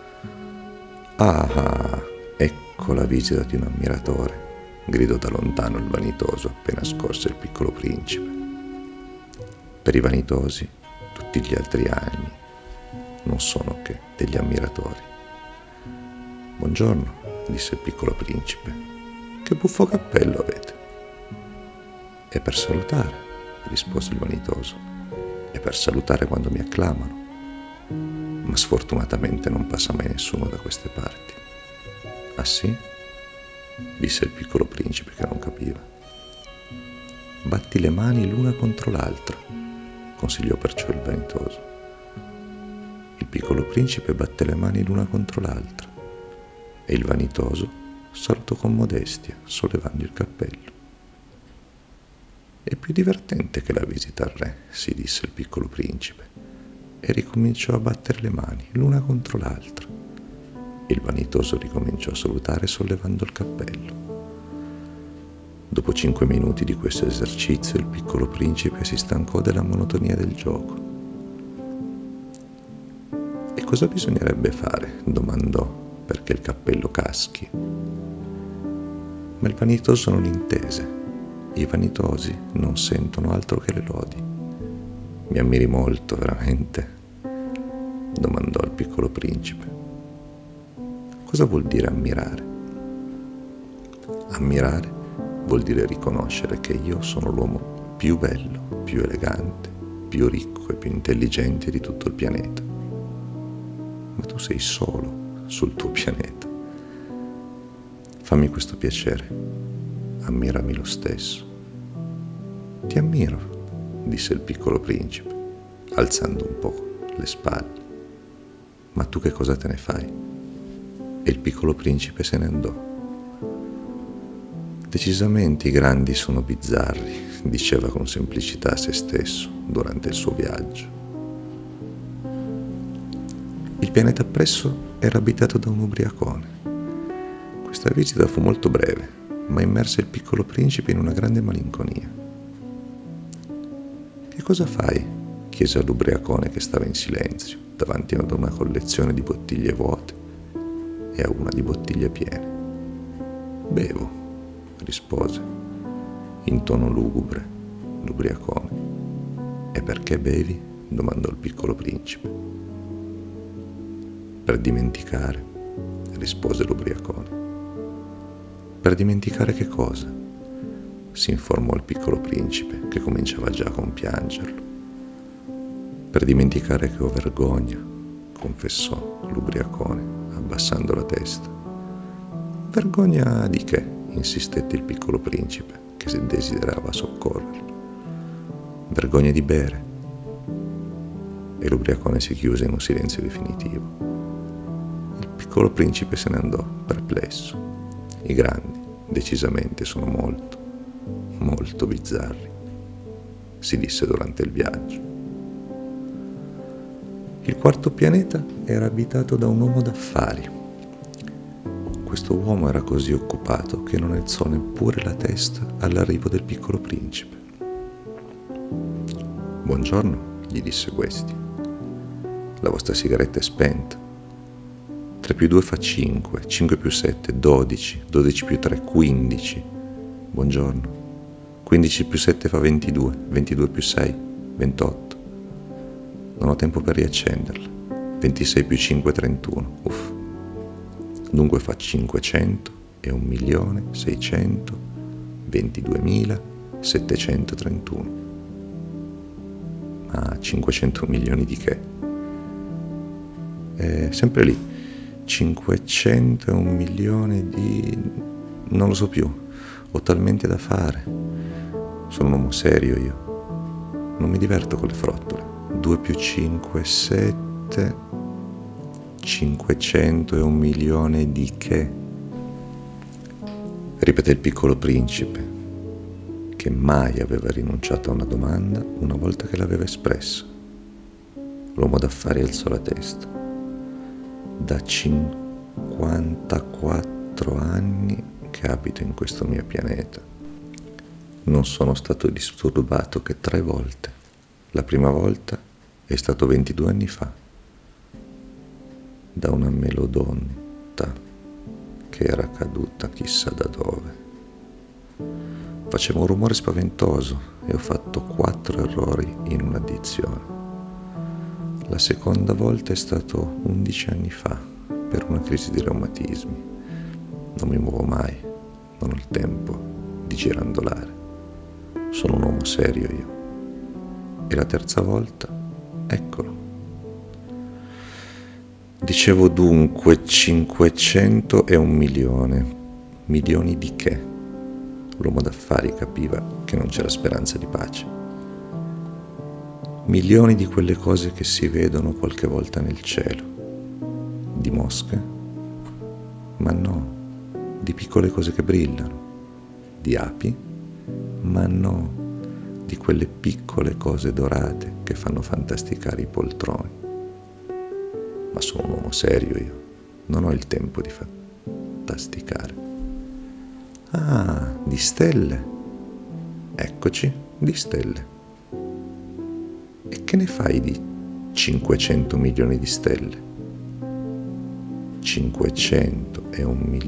Speaker 1: Ah, ecco la visita di un ammiratore, gridò da lontano il vanitoso appena scorse il piccolo principe. Per i vanitosi tutti gli altri animi non sono che degli ammiratori. Buongiorno, disse il piccolo principe. Che buffo cappello avete? È per salutare, rispose il vanitoso. È per salutare quando mi acclamano. Ma sfortunatamente non passa mai nessuno da queste parti. Ah sì? Disse il piccolo principe che non capiva. Batti le mani l'una contro l'altra, consigliò perciò il vanitoso. Il piccolo principe batté le mani l'una contro l'altra e il vanitoso salutò con modestia, sollevando il cappello. È più divertente che la visita al re, si disse il piccolo principe, e ricominciò a battere le mani l'una contro l'altra. Il vanitoso ricominciò a salutare sollevando il cappello. Dopo 5 minuti di questo esercizio il piccolo principe si stancò della monotonia del gioco. E cosa bisognerebbe fare? Domandò, perché il cappello caschi. Ma il vanitoso non intese. I vanitosi non sentono altro che le lodi. Mi ammiri molto, veramente? Domandò il piccolo principe. Cosa vuol dire ammirare? Ammirare vuol dire riconoscere che io sono l'uomo più bello, più elegante, più ricco e più intelligente di tutto il pianeta. Ma tu sei solo sul tuo pianeta. Fammi questo piacere, ammirami lo stesso. Ti ammiro, disse il piccolo principe, alzando un po' le spalle. Ma tu che cosa te ne fai? e il piccolo principe se ne andò. Decisamente i grandi sono bizzarri, diceva con semplicità a se stesso durante il suo viaggio. Il pianeta appresso era abitato da un ubriacone. Questa visita fu molto breve, ma immerse il piccolo principe in una grande malinconia. «Che cosa fai?» chiese all'ubriacone che stava in silenzio davanti ad una collezione di bottiglie vuote e a una di bottiglie piene. «Bevo», rispose, in tono lugubre, l'ubriacone. «E perché bevi?» domandò il piccolo principe. «Per dimenticare», rispose l'ubriacone. «Per dimenticare che cosa?» si informò il piccolo principe, che cominciava già a compiangerlo. «Per dimenticare che ho vergogna», confessò l'ubriacone, abbassando la testa. «Vergogna di che?» insistette il piccolo principe, che desiderava soccorrerlo. «Vergogna di bere». E l'ubriacone si chiuse in un silenzio definitivo. Il piccolo principe se ne andò, perplesso. I grandi, decisamente, sono molto, molto bizzarri, si disse durante il viaggio. Il quarto pianeta era abitato da un uomo d'affari. Questo uomo era così occupato che non alzò neppure la testa all'arrivo del piccolo principe. «Buongiorno», gli disse questi. «La vostra sigaretta è spenta. 3 più 2 fa 5, 5 più 7, 12, 12 più 3, 15. Buongiorno. 15 più 7 fa 22, 22 più 6, 28. Non ho tempo per riaccenderla. 26 più 5, 31. Uff. Dunque fa 500 e 1.622.731. Ma 500 milioni di che? È sempre lì. 500 e 1 milione di... non lo so più. Ho talmente da fare. Sono un uomo serio io. Non mi diverto con le frottole. 2 più 5, 7... 500 e 1 milione di che? Ripeté il piccolo principe, che mai aveva rinunciato a una domanda una volta che l'aveva espressa. L'uomo d'affari alzò la testa. Da 54 anni che abito in questo mio pianeta. Non sono stato disturbato che 3 volte. La prima volta è stato 22 anni fa. Da una melodonta che era caduta chissà da dove. Faceva un rumore spaventoso e ho fatto 4 errori in un'addizione. La seconda volta è stato 11 anni fa, per una crisi di reumatismi. Non mi muovo mai, non ho il tempo di girandolare. Sono un uomo serio io. E la terza volta, eccolo. Dicevo dunque 500 e 1 milione. Milioni di che? L'uomo d'affari capiva che non c'era speranza di pace. Milioni di quelle cose che si vedono qualche volta nel cielo. Di mosche? Ma no, di piccole cose che brillano. Di api? Ma no, di quelle piccole cose dorate che fanno fantasticare i poltroni. Ma sono un uomo serio io, non ho il tempo di fantasticare. Ah, di stelle. Eccoci, di stelle. E che ne fai di 500 milioni di stelle? 500 e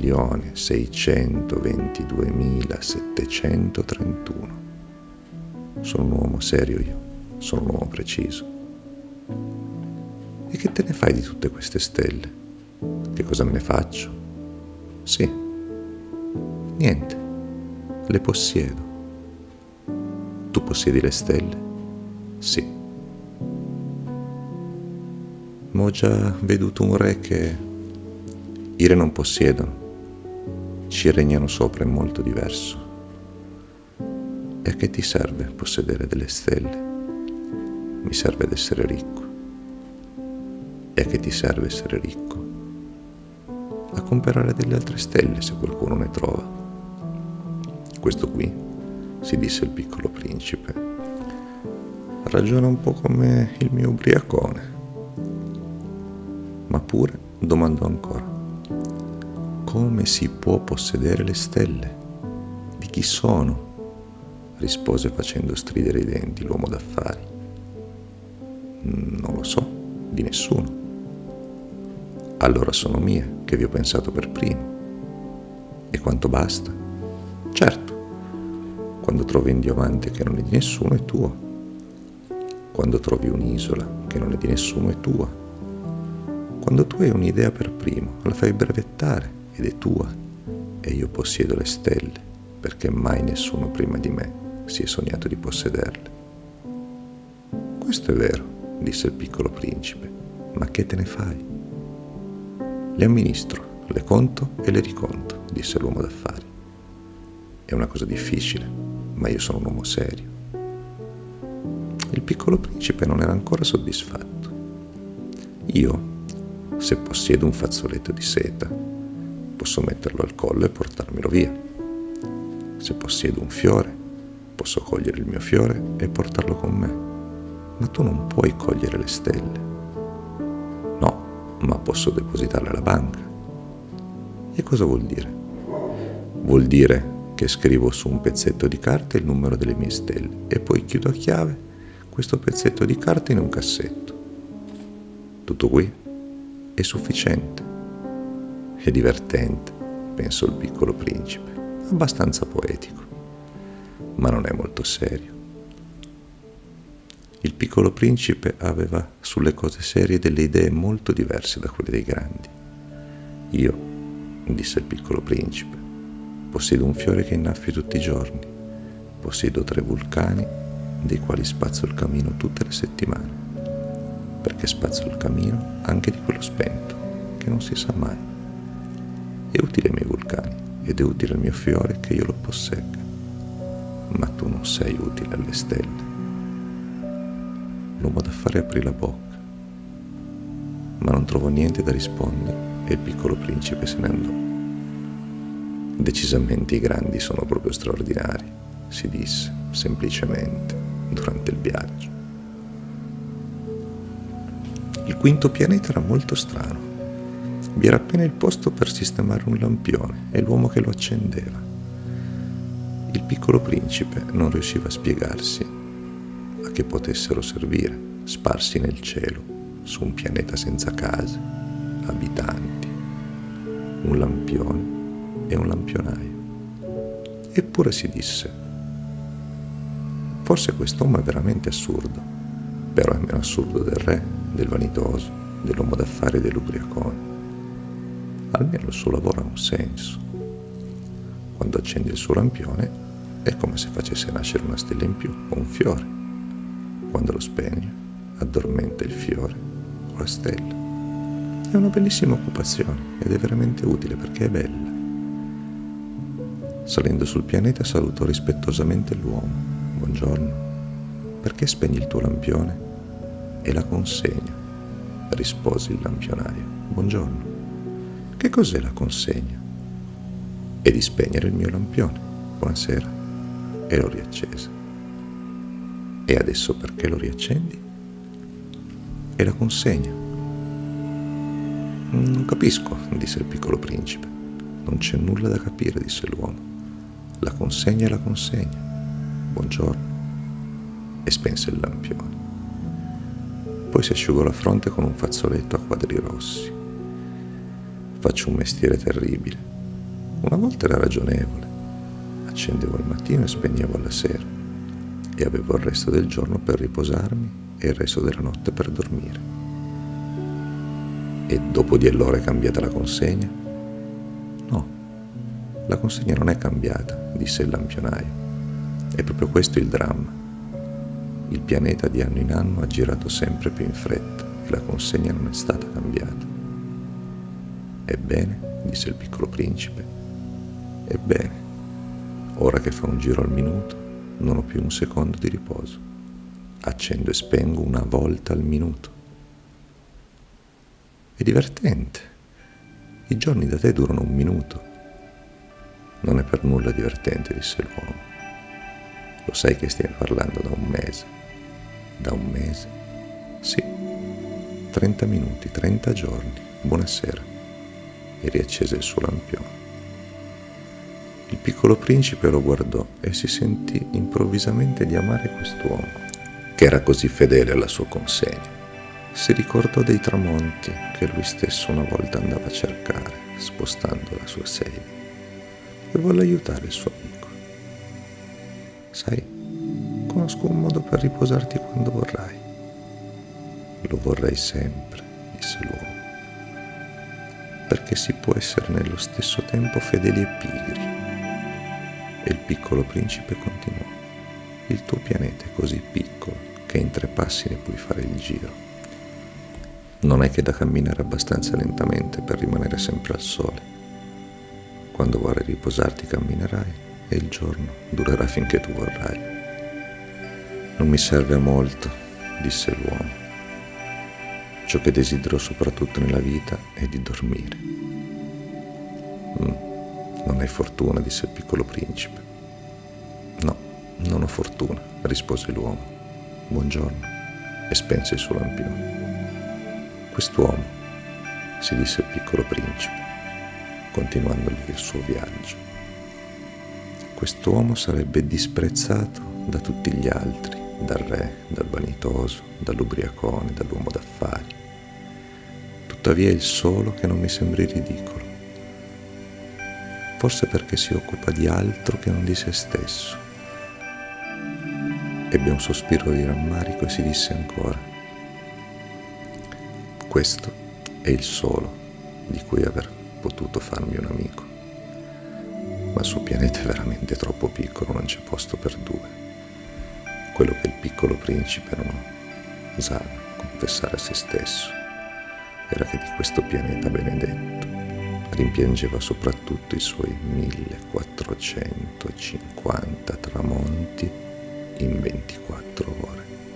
Speaker 1: 1.622.731. Sono un uomo serio io, sono un uomo preciso. E che te ne fai di tutte queste stelle? Che cosa me ne faccio? Sì, niente, le possiedo. Tu possiedi le stelle? Sì. Ma ho già veduto un re che i re non possiedono, ci regnano sopra, è molto diverso. E a che ti serve possedere delle stelle? Mi serve ad essere ricco. E a che ti serve essere ricco? a comprare delle altre stelle se qualcuno ne trova. Questo qui, si disse il piccolo principe, ragiona un po' come il mio ubriacone. Ma pure domandò ancora: come si può possedere le stelle? Di chi sono? Rispose facendo stridere i denti l'uomo d'affari. Non lo so, di nessuno. Allora sono mie, che vi ho pensato per primo. E quanto basta? Certo, quando trovi un diamante che non è di nessuno è tuo. Quando trovi un'isola che non è di nessuno è tua. Quando tu hai un'idea per primo, la fai brevettare ed è tua. E io possiedo le stelle, perché mai nessuno prima di me si è sognato di possederle. Questo è vero, disse il piccolo principe, ma che te ne fai? Le amministro, le conto e le riconto, disse l'uomo d'affari. È una cosa difficile, ma io sono un uomo serio. Il piccolo principe non era ancora soddisfatto. Io, se possiedo un fazzoletto di seta, posso metterlo al collo e portarmelo via. Se possiedo un fiore, posso cogliere il mio fiore e portarlo con me. Ma tu non puoi cogliere le stelle. No, ma posso depositarle alla banca. E cosa vuol dire? Vuol dire che scrivo su un pezzetto di carta il numero delle mie stelle e poi chiudo a chiave questo pezzetto di carta in un cassetto. Tutto qui è sufficiente. È divertente, pensò il piccolo principe, abbastanza poetico, ma non è molto serio. Il piccolo principe aveva sulle cose serie delle idee molto diverse da quelle dei grandi. Io, disse il piccolo principe, possiedo un fiore che innaffio tutti i giorni, possiedo 3 vulcani dei quali spazzo il camino tutte le settimane, perché spazzo il camino anche di quello spento, che non si sa mai. È utile ai miei vulcani ed è utile al mio fiore che io lo possegga, ma tu non sei utile alle stelle. L'uomo d'affari aprì la bocca, ma non trovò niente da rispondere e il piccolo principe se ne andò. Decisamente i grandi sono proprio straordinari, si disse semplicemente durante il viaggio. Il quinto pianeta era molto strano. Vi era appena il posto per sistemare un lampione e l'uomo che lo accendeva. Il piccolo principe non riusciva a spiegarsi a che potessero servire, sparsi nel cielo, su un pianeta senza case, abitanti, un lampione e un lampionaio. Eppure si disse: forse quest'uomo è veramente assurdo, però è meno assurdo del re, del vanitoso, dell'uomo d'affari e dell'ubriacone. Almeno il suo lavoro ha un senso. Quando accende il suo lampione è come se facesse nascere una stella in più o un fiore. Quando lo spegne, addormenta il fiore o la stella. È una bellissima occupazione ed è veramente utile perché è bella. Salendo sul pianeta salutò rispettosamente l'uomo. Buongiorno, perché spegni il tuo lampione? E la consegna, rispose il lampionaio. Buongiorno, che cos'è la consegna? È di spegnere il mio lampione. Buonasera. E lo riaccese. E adesso perché lo riaccendi? E la consegna. Non capisco, disse il piccolo principe. Non c'è nulla da capire, disse l'uomo. La consegna è la consegna. Buongiorno. E spense il lampione. Poi si asciugò la fronte con un fazzoletto a quadri rossi. Faccio un mestiere terribile. Una volta era ragionevole. Accendevo al mattino e spegnevo alla sera. E avevo il resto del giorno per riposarmi e il resto della notte per dormire. E dopo 10 ore è cambiata la consegna? No, la consegna non è cambiata, disse il lampionaio. È proprio questo il dramma. Il pianeta di anno in anno ha girato sempre più in fretta e la consegna non è stata cambiata. Ebbene, disse il piccolo principe, ebbene, ora che fa un giro al minuto, non ho più un secondo di riposo. Accendo e spengo 1 volta al minuto. È divertente. I giorni da te durano 1 minuto. Non è per nulla divertente, disse l'uomo. Lo sai che stiamo parlando da 1 mese? Da 1 mese? Sì. 30 minuti, 30 giorni. Buonasera. E riaccese il suo lampione. Il piccolo principe lo guardò e si sentì improvvisamente di amare quest'uomo, che era così fedele alla sua consegna. Si ricordò dei tramonti che lui stesso una volta andava a cercare, spostando la sua sedia, e volle aiutare il suo amico. Sai, conosco un modo per riposarti quando vorrai. Lo vorrei sempre, disse l'uomo, perché si può essere nello stesso tempo fedeli e pigri. E il piccolo principe continuò. Il tuo pianeta è così piccolo che in 3 passi ne puoi fare il giro. Non è che da camminare abbastanza lentamente per rimanere sempre al sole. Quando vorrai riposarti camminerai e il giorno durerà finché tu vorrai. Non mi serve a molto, disse l'uomo. Ciò che desidero soprattutto nella vita è di dormire. Non hai fortuna, disse il piccolo principe. No, non ho fortuna, rispose l'uomo. Buongiorno, e spense il suo lampione. Quest'uomo, si disse il piccolo principe, continuando il suo viaggio, quest'uomo sarebbe disprezzato da tutti gli altri, dal re, dal vanitoso, dall'ubriacone, dall'uomo d'affari. Tuttavia è il solo che non mi sembri ridicolo. Forse perché si occupa di altro che non di se stesso. Ebbe un sospiro di rammarico e si disse ancora: questo è il solo di cui aver potuto farmi un amico. Ma il suo pianeta è veramente troppo piccolo, non c'è posto per 2. Quello che il piccolo principe non osava confessare a se stesso era che di questo pianeta benedetto rimpiangeva soprattutto i suoi 1450 tramonti in 24 ore.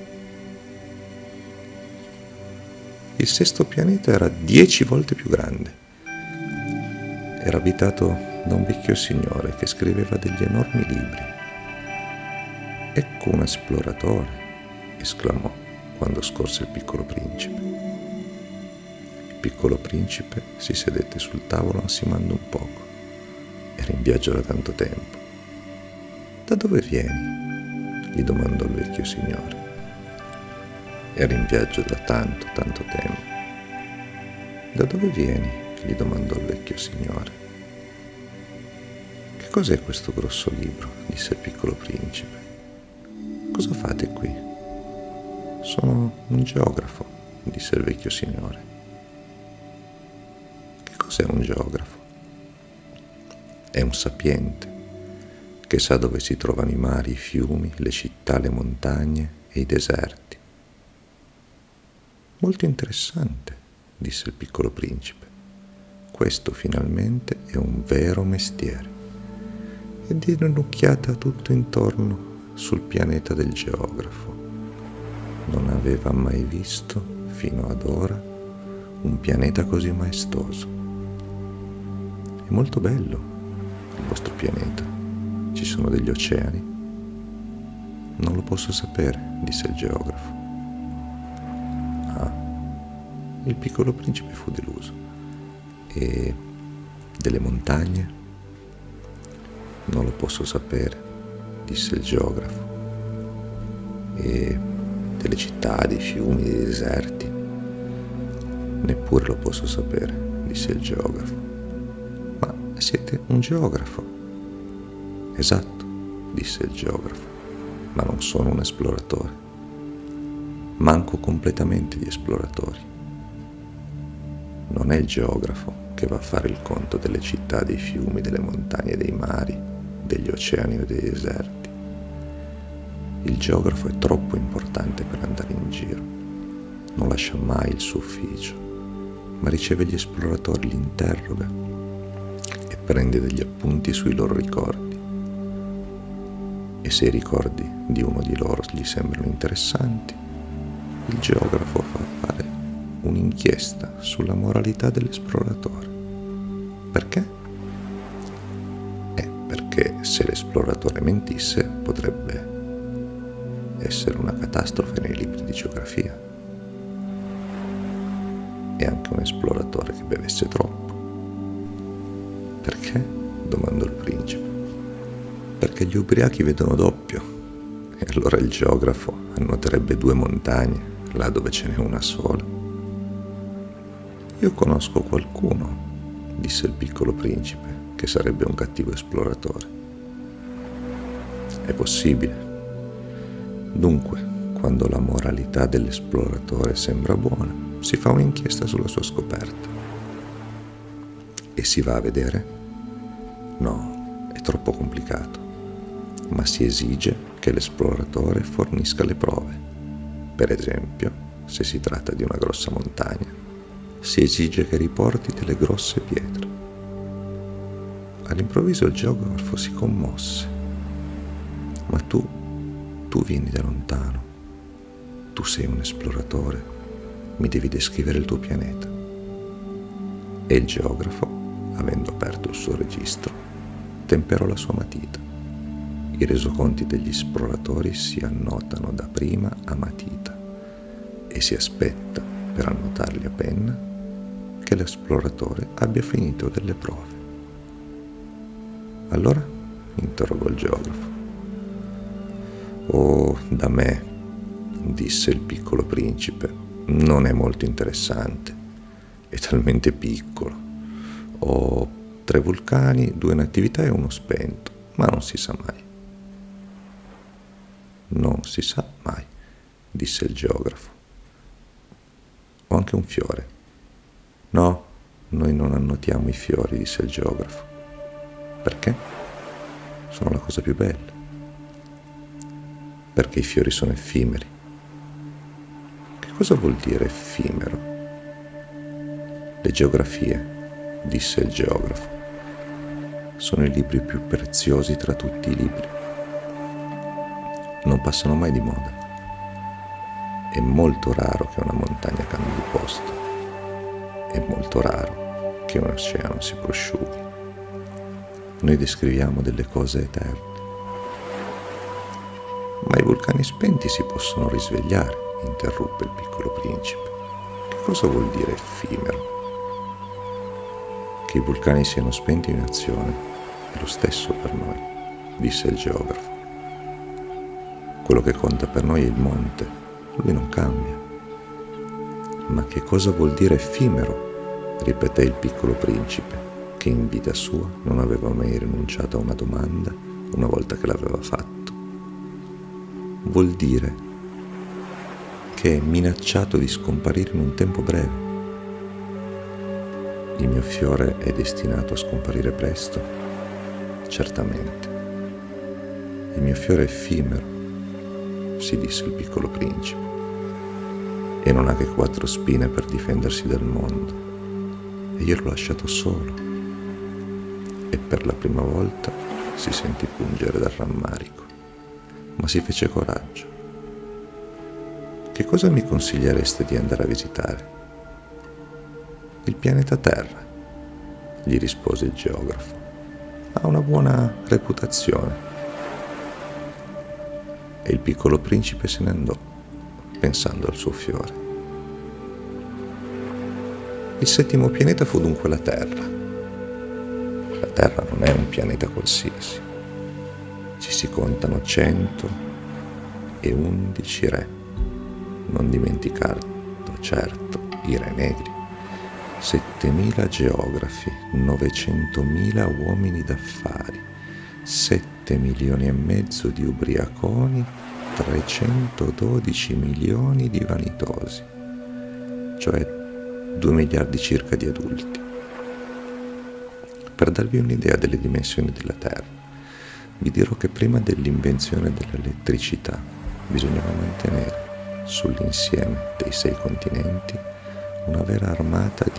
Speaker 1: Il sesto pianeta era 10 volte più grande. Era abitato da un vecchio signore che scriveva degli enormi libri. Ecco un esploratore, esclamò quando scorse il piccolo principe. Il piccolo principe si sedette sul tavolo ansimando un poco. Era in viaggio da tanto tempo. Da dove vieni? Gli domandò il vecchio signore. Era in viaggio da tanto tempo. Da dove vieni? Gli domandò il vecchio signore. Che cos'è questo grosso libro? Disse il piccolo principe. Cosa fate qui? Sono un geografo, disse il vecchio signore. Che cos'è un geografo? È un sapiente che sa dove si trovano i mari, i fiumi, le città, le montagne e i deserti. Molto interessante, disse il piccolo principe. Questo finalmente è un vero mestiere. E diede un'occhiata tutto intorno sul pianeta del geografo. Non aveva mai visto, fino ad ora, un pianeta così maestoso. È molto bello il vostro pianeta. Ci sono degli oceani? Non lo posso sapere, disse il geografo. Il piccolo principe fu deluso. E delle montagne? Non lo posso sapere, disse il geografo. E delle città, dei fiumi, dei deserti? Neppure lo posso sapere, disse il geografo. Ma siete un geografo? Esatto, disse il geografo, ma non sono un esploratore. Manco completamente di esploratori. Non è il geografo che va a fare il conto delle città, dei fiumi, delle montagne, dei mari, degli oceani o dei deserti. Il geografo è troppo importante per andare in giro. Non lascia mai il suo ufficio, ma riceve gli esploratori, li interroga e prende degli appunti sui loro ricordi. E se i ricordi di uno di loro gli sembrano interessanti, il geografo fa fare un'inchiesta sulla moralità dell'esploratore. Perché? Perché se l'esploratore mentisse potrebbe essere una catastrofe nei libri di geografia. E anche un esploratore che bevesse troppo. Perché? Domandò il principe. Perché gli ubriachi vedono doppio, e allora il geografo annoterebbe 2 montagne là dove ce n'è una sola. Io conosco qualcuno, disse il piccolo principe, che sarebbe un cattivo esploratore. È possibile. Dunque, quando la moralità dell'esploratore sembra buona, si fa un'inchiesta sulla sua scoperta. E si va a vedere? No, è troppo complicato, ma si esige che l'esploratore fornisca le prove. Per esempio, se si tratta di una grossa montagna, si esige che riporti delle grosse pietre. All'improvviso il geografo si commosse. Ma tu vieni da lontano, tu sei un esploratore, mi devi descrivere il tuo pianeta. E il geografo, avendo aperto il suo registro, temperò la sua matita. I resoconti degli esploratori si annotano da prima a matita e si aspetta, per annotarli a penna, che l'esploratore abbia finito delle prove. Allora? Interrogò il geografo. Oh, da me, disse il piccolo principe, non è molto interessante, è talmente piccolo. Ho 3 vulcani, 2 in attività e 1 spento, ma non si sa mai. Non si sa mai, disse il geografo. Ho anche un fiore. No, noi non annotiamo i fiori, disse il geografo. Perché? Sono la cosa più bella. Perché i fiori sono effimeri. Che cosa vuol dire effimero? Le geografie, disse il geografo, sono i libri più preziosi tra tutti i libri. Non passano mai di moda. È molto raro che una montagna cambi di posto. È molto raro che un oceano si prosciughi. Noi descriviamo delle cose eterne. Ma i vulcani spenti si possono risvegliare, interruppe il piccolo principe. Che cosa vuol dire effimero? Che i vulcani siano spenti in azione è lo stesso per noi, disse il geografo. Quello che conta per noi è il monte, lui non cambia. Ma che cosa vuol dire effimero? Ripeté il piccolo principe, che in vita sua non aveva mai rinunciato a una domanda una volta che l'aveva fatto. Vuol dire che è minacciato di scomparire in un tempo breve. Il mio fiore è destinato a scomparire presto? Certamente. Il mio fiore è effimero, si disse il piccolo principe, e non ha che 4 spine per difendersi dal mondo, e io l'ho lasciato solo. E per la prima volta si sentì pungere dal rammarico, ma si fece coraggio. Che cosa mi consigliereste di andare a visitare? Il pianeta Terra, gli rispose il geografo. Ha una buona reputazione. E il piccolo principe se ne andò, pensando al suo fiore. Il 7° pianeta fu dunque la Terra. La Terra non è un pianeta qualsiasi. Ci si contano 111 re. Non dimenticarlo, certo, i re negri. 7.000 geografi, 900.000 uomini d'affari, 7 milioni e mezzo di ubriaconi, 312 milioni di vanitosi, cioè 2 miliardi circa di adulti. Per darvi un'idea delle dimensioni della Terra, vi dirò che prima dell'invenzione dell'elettricità bisognava mantenere sull'insieme dei 6 continenti una vera armata di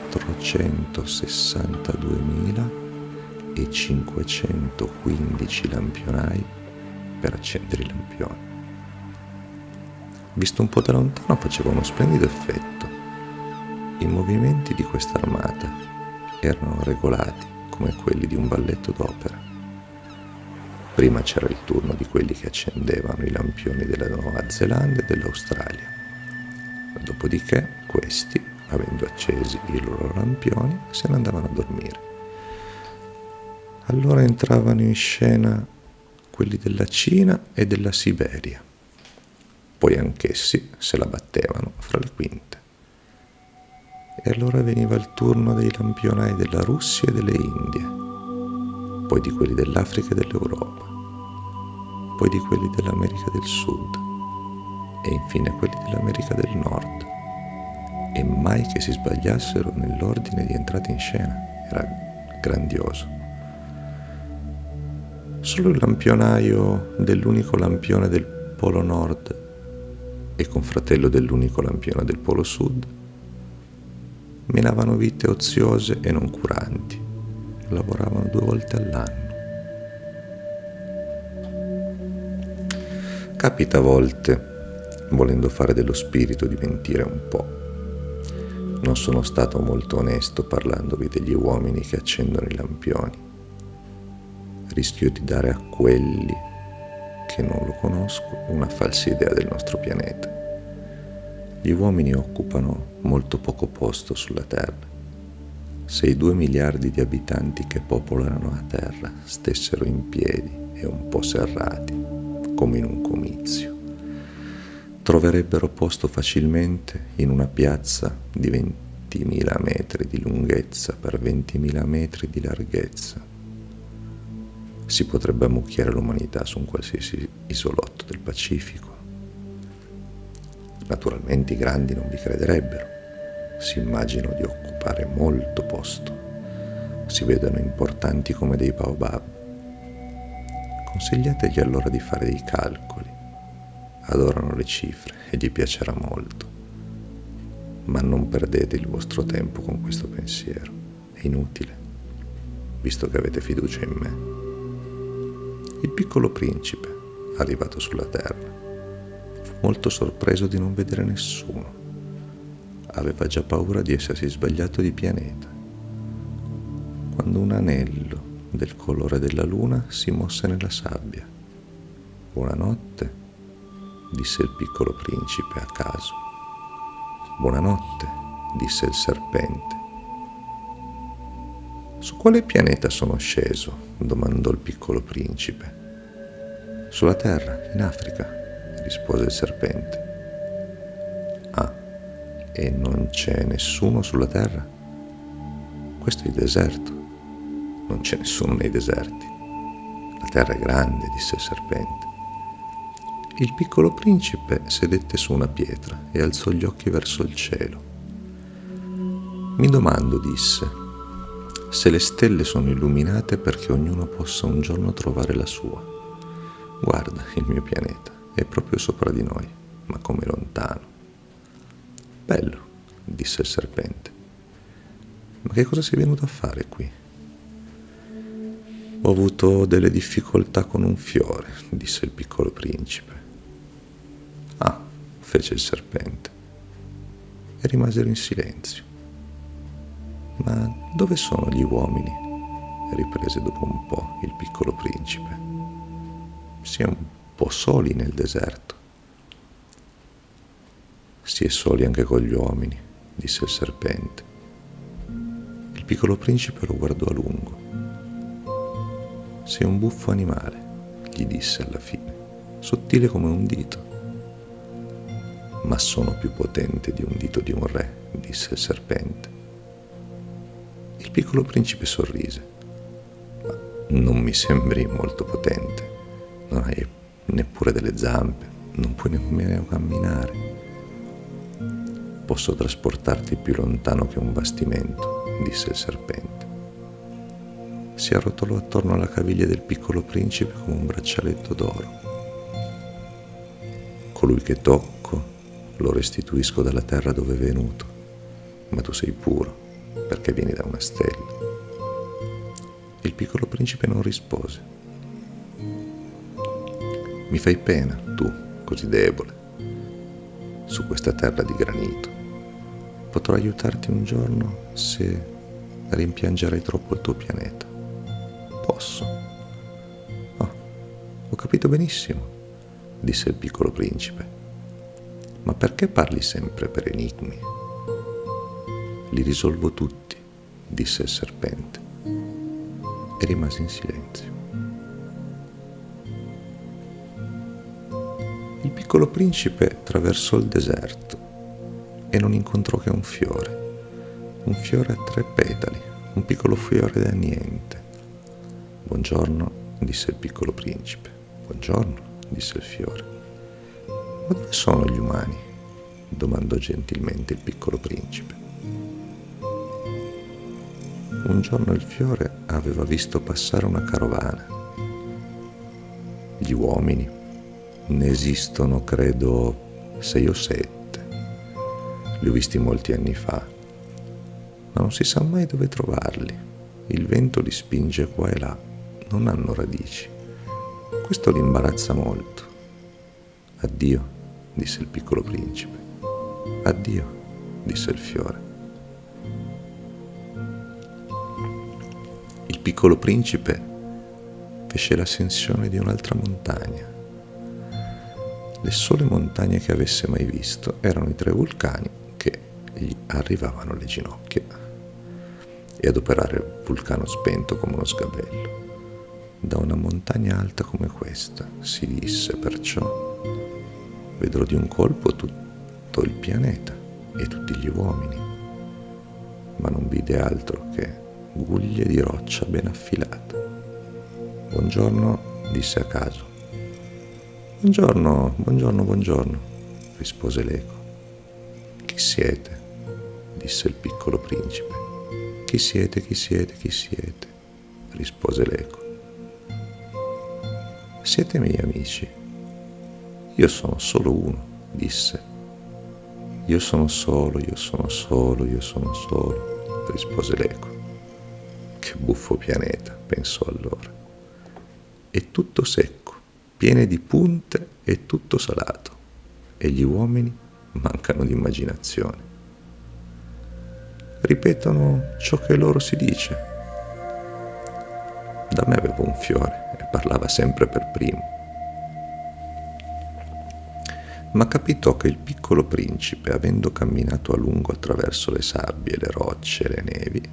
Speaker 1: 462.515 lampionai per accendere i lampioni. Visto un po' da lontano faceva uno splendido effetto. I movimenti di questa armata erano regolati come quelli di un balletto d'opera. Prima c'era il turno di quelli che accendevano i lampioni della Nuova Zelanda e dell'Australia. Dopodiché questi, avendo accesi i loro lampioni, se ne andavano a dormire. Allora entravano in scena quelli della Cina e della Siberia. Poi anch'essi se la battevano fra le quinte. E allora veniva il turno dei lampionai della Russia e delle Indie, poi di quelli dell'Africa e dell'Europa, poi di quelli dell'America del Sud e infine quelli dell'America del Nord. E mai che si sbagliassero nell'ordine di entrata in scena. Era grandioso. Solo il lampionaio dell'unico lampione del Polo Nord e confratello dell'unico lampione del Polo Sud menavano vite oziose e non curanti, lavoravano 2 volte all'anno. Capita a volte, volendo fare dello spirito, di mentire un po'. Non sono stato molto onesto parlandovi degli uomini che accendono i lampioni. Rischio di dare a quelli che non lo conosco una falsa idea del nostro pianeta. Gli uomini occupano molto poco posto sulla Terra. Se i 2 miliardi di abitanti che popolano la Terra stessero in piedi e un po' serrati, come in un comizio, troverebbero posto facilmente in una piazza di 20.000 metri di lunghezza per 20.000 metri di larghezza. Si potrebbe ammucchiare l'umanità su un qualsiasi isolotto del Pacifico. Naturalmente i grandi non vi crederebbero, si immaginano di occupare molto posto, si vedono importanti come dei baobab. Consigliategli allora di fare dei calcoli, adorano le cifre e gli piacerà molto, ma non perdete il vostro tempo con questo pensiero, è inutile, visto che avete fiducia in me. Il piccolo principe, arrivato sulla terra, molto sorpreso di non vedere nessuno. Aveva già paura di essersi sbagliato di pianeta, quando un anello del colore della luna si mosse nella sabbia. Buonanotte, disse il piccolo principe a caso. Buonanotte, disse il serpente. Su quale pianeta sono sceso? Domandò il piccolo principe. Sulla Terra, in Africa, rispose il serpente. Ah, e non c'è nessuno sulla Terra? Questo è il deserto. Non c'è nessuno nei deserti. La Terra è grande, disse il serpente. Il piccolo principe sedette su una pietra e alzò gli occhi verso il cielo. Mi domando, disse, se le stelle sono illuminate perché ognuno possa un giorno trovare la sua. Guarda, il mio pianeta è proprio sopra di noi, ma come lontano. Bello, disse il serpente. Ma che cosa sei venuto a fare qui? Ho avuto delle difficoltà con un fiore, disse il piccolo principe. Ah, fece il serpente. E rimasero in silenzio. Ma dove sono gli uomini? Riprese dopo un po' il piccolo principe. Si è un po' soli nel deserto. Si è soli anche con gli uomini, disse il serpente. Il piccolo principe lo guardò a lungo. Sei un buffo animale, gli disse alla fine, sottile come un dito. Ma sono più potente di un dito di un re, disse il serpente. Il piccolo principe sorrise. Ma non mi sembri molto potente. Non hai neppure delle zampe, non puoi nemmeno camminare. Posso trasportarti più lontano che un bastimento, disse il serpente. Si arrotolò attorno alla caviglia del piccolo principe come un braccialetto d'oro. Colui che tocco lo restituisco dalla terra dove è venuto, ma tu sei puro perché vieni da una stella. Il piccolo principe non rispose. Mi fai pena, tu, così debole, su questa terra di granito. Potrò aiutarti un giorno se rimpiangerei troppo il tuo pianeta. Posso? Oh, ho capito benissimo, disse il piccolo principe. Ma perché parli sempre per enigmi? Li risolvo tutti, disse il serpente, e rimase in silenzio. Il piccolo principe attraversò il deserto e non incontrò che un fiore a 3 petali, un piccolo fiore da niente. Buongiorno, disse il piccolo principe. Buongiorno, disse il fiore. Ma dove sono gli umani? Domandò gentilmente il piccolo principe. Un giorno il fiore aveva visto passare una carovana. Gli uomini ne esistono, credo, 6 o 7. Li ho visti molti anni fa, ma non si sa mai dove trovarli. Il vento li spinge qua e là, non hanno radici. Questo li imbarazza molto. Addio, disse il piccolo principe. Addio, disse il fiore. Il piccolo principe fece l'ascensione di un'altra montagna. Le sole montagne che avesse mai visto erano i 3 vulcani che gli arrivavano alle ginocchia, e adoperare il vulcano spento come uno sgabello. Da una montagna alta come questa, si disse perciò, vedrò di un colpo tutto il pianeta e tutti gli uomini, ma non vide altro che guglie di roccia ben affilate. Buongiorno, disse a caso. Buongiorno, buongiorno, buongiorno, rispose l'eco. Chi siete? Disse il piccolo principe. Chi siete, chi siete, chi siete? Rispose l'eco. Siete miei amici. Io sono solo uno, disse. Io sono solo, io sono solo, io sono solo, rispose l'eco. Che buffo pianeta, pensò allora. È tutto secco, pieno di punte e tutto salato, e gli uomini mancano di immaginazione. Ripetono ciò che loro si dice. Da me avevo un fiore e parlava sempre per primo. Ma capitò che il piccolo principe, avendo camminato a lungo attraverso le sabbie, le rocce e le nevi,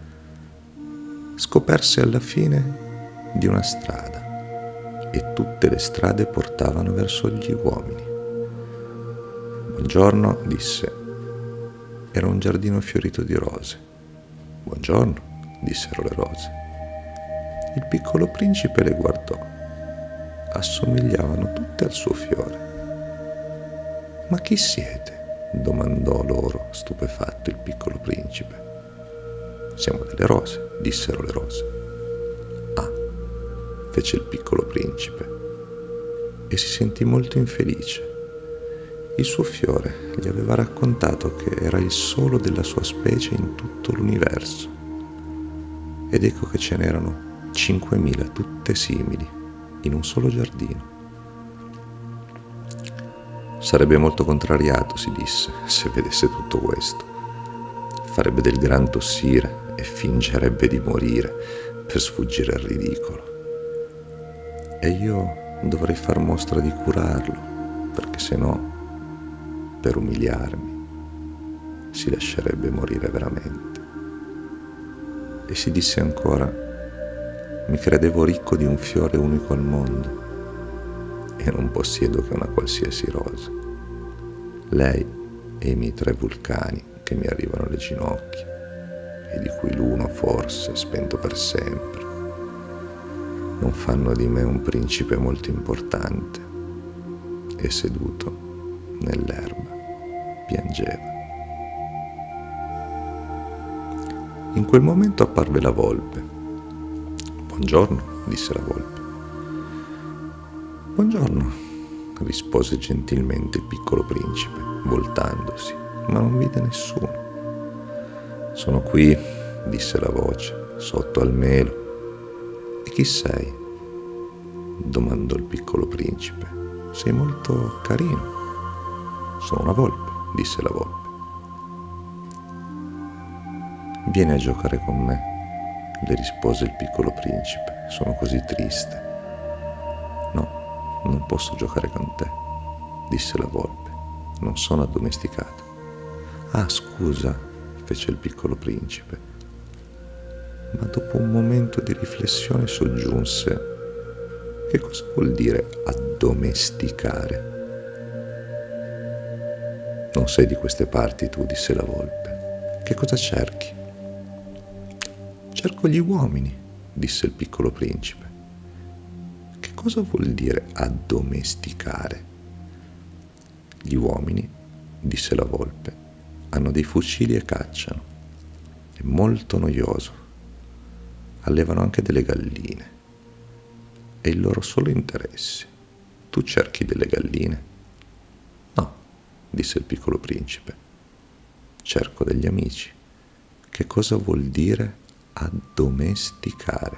Speaker 1: scoperse alla fine di una strada, e tutte le strade portavano verso gli uomini. Buongiorno, disse. Era un giardino fiorito di rose. Buongiorno, dissero le rose. Il piccolo principe le guardò. Assomigliavano tutte al suo fiore. Ma chi siete? Domandò loro, stupefatto, il piccolo principe. Siamo delle rose, dissero le rose. Ah, fece il piccolo principe e si sentì molto infelice. Il suo fiore gli aveva raccontato che era il solo della sua specie in tutto l'universo, ed ecco che ce n'erano 5.000 tutte simili in un solo giardino. Sarebbe molto contrariato, si disse, se vedesse tutto questo. Farebbe del gran tossire e fingerebbe di morire per sfuggire al ridicolo. E io dovrei far mostra di curarlo, perché se no, per umiliarmi, si lascerebbe morire veramente. E si disse ancora: mi credevo ricco di un fiore unico al mondo e non possiedo che una qualsiasi rosa. Lei e i miei 3 vulcani che mi arrivano alle ginocchia, e di cui l'uno forse è spento per sempre, non fanno di me un principe molto importante. E seduto nell'erba piangeva. In quel momento apparve la volpe. Buongiorno, disse la volpe. Buongiorno, rispose gentilmente il piccolo principe, voltandosi, ma non vide nessuno. Sono qui, disse la voce, sotto al melo. E chi sei? Domandò il piccolo principe. Sei molto carino. Sono una volpe, disse la volpe. Vieni a giocare con me, le rispose il piccolo principe. Sono così triste. No, non posso giocare con te, disse la volpe. Non sono addomesticato. Ah, scusa, fece il piccolo principe. Ma dopo un momento di riflessione soggiunse: che cosa vuol dire addomesticare? Non sei di queste parti tu, disse la volpe. Che cosa cerchi? Cerco gli uomini, disse il piccolo principe. Che cosa vuol dire addomesticare? Gli uomini, disse la volpe, hanno dei fucili e cacciano. È molto noioso. Allevano anche delle galline. È il loro solo interesse. Tu cerchi delle galline? No, disse il piccolo principe. Cerco degli amici. Che cosa vuol dire addomesticare?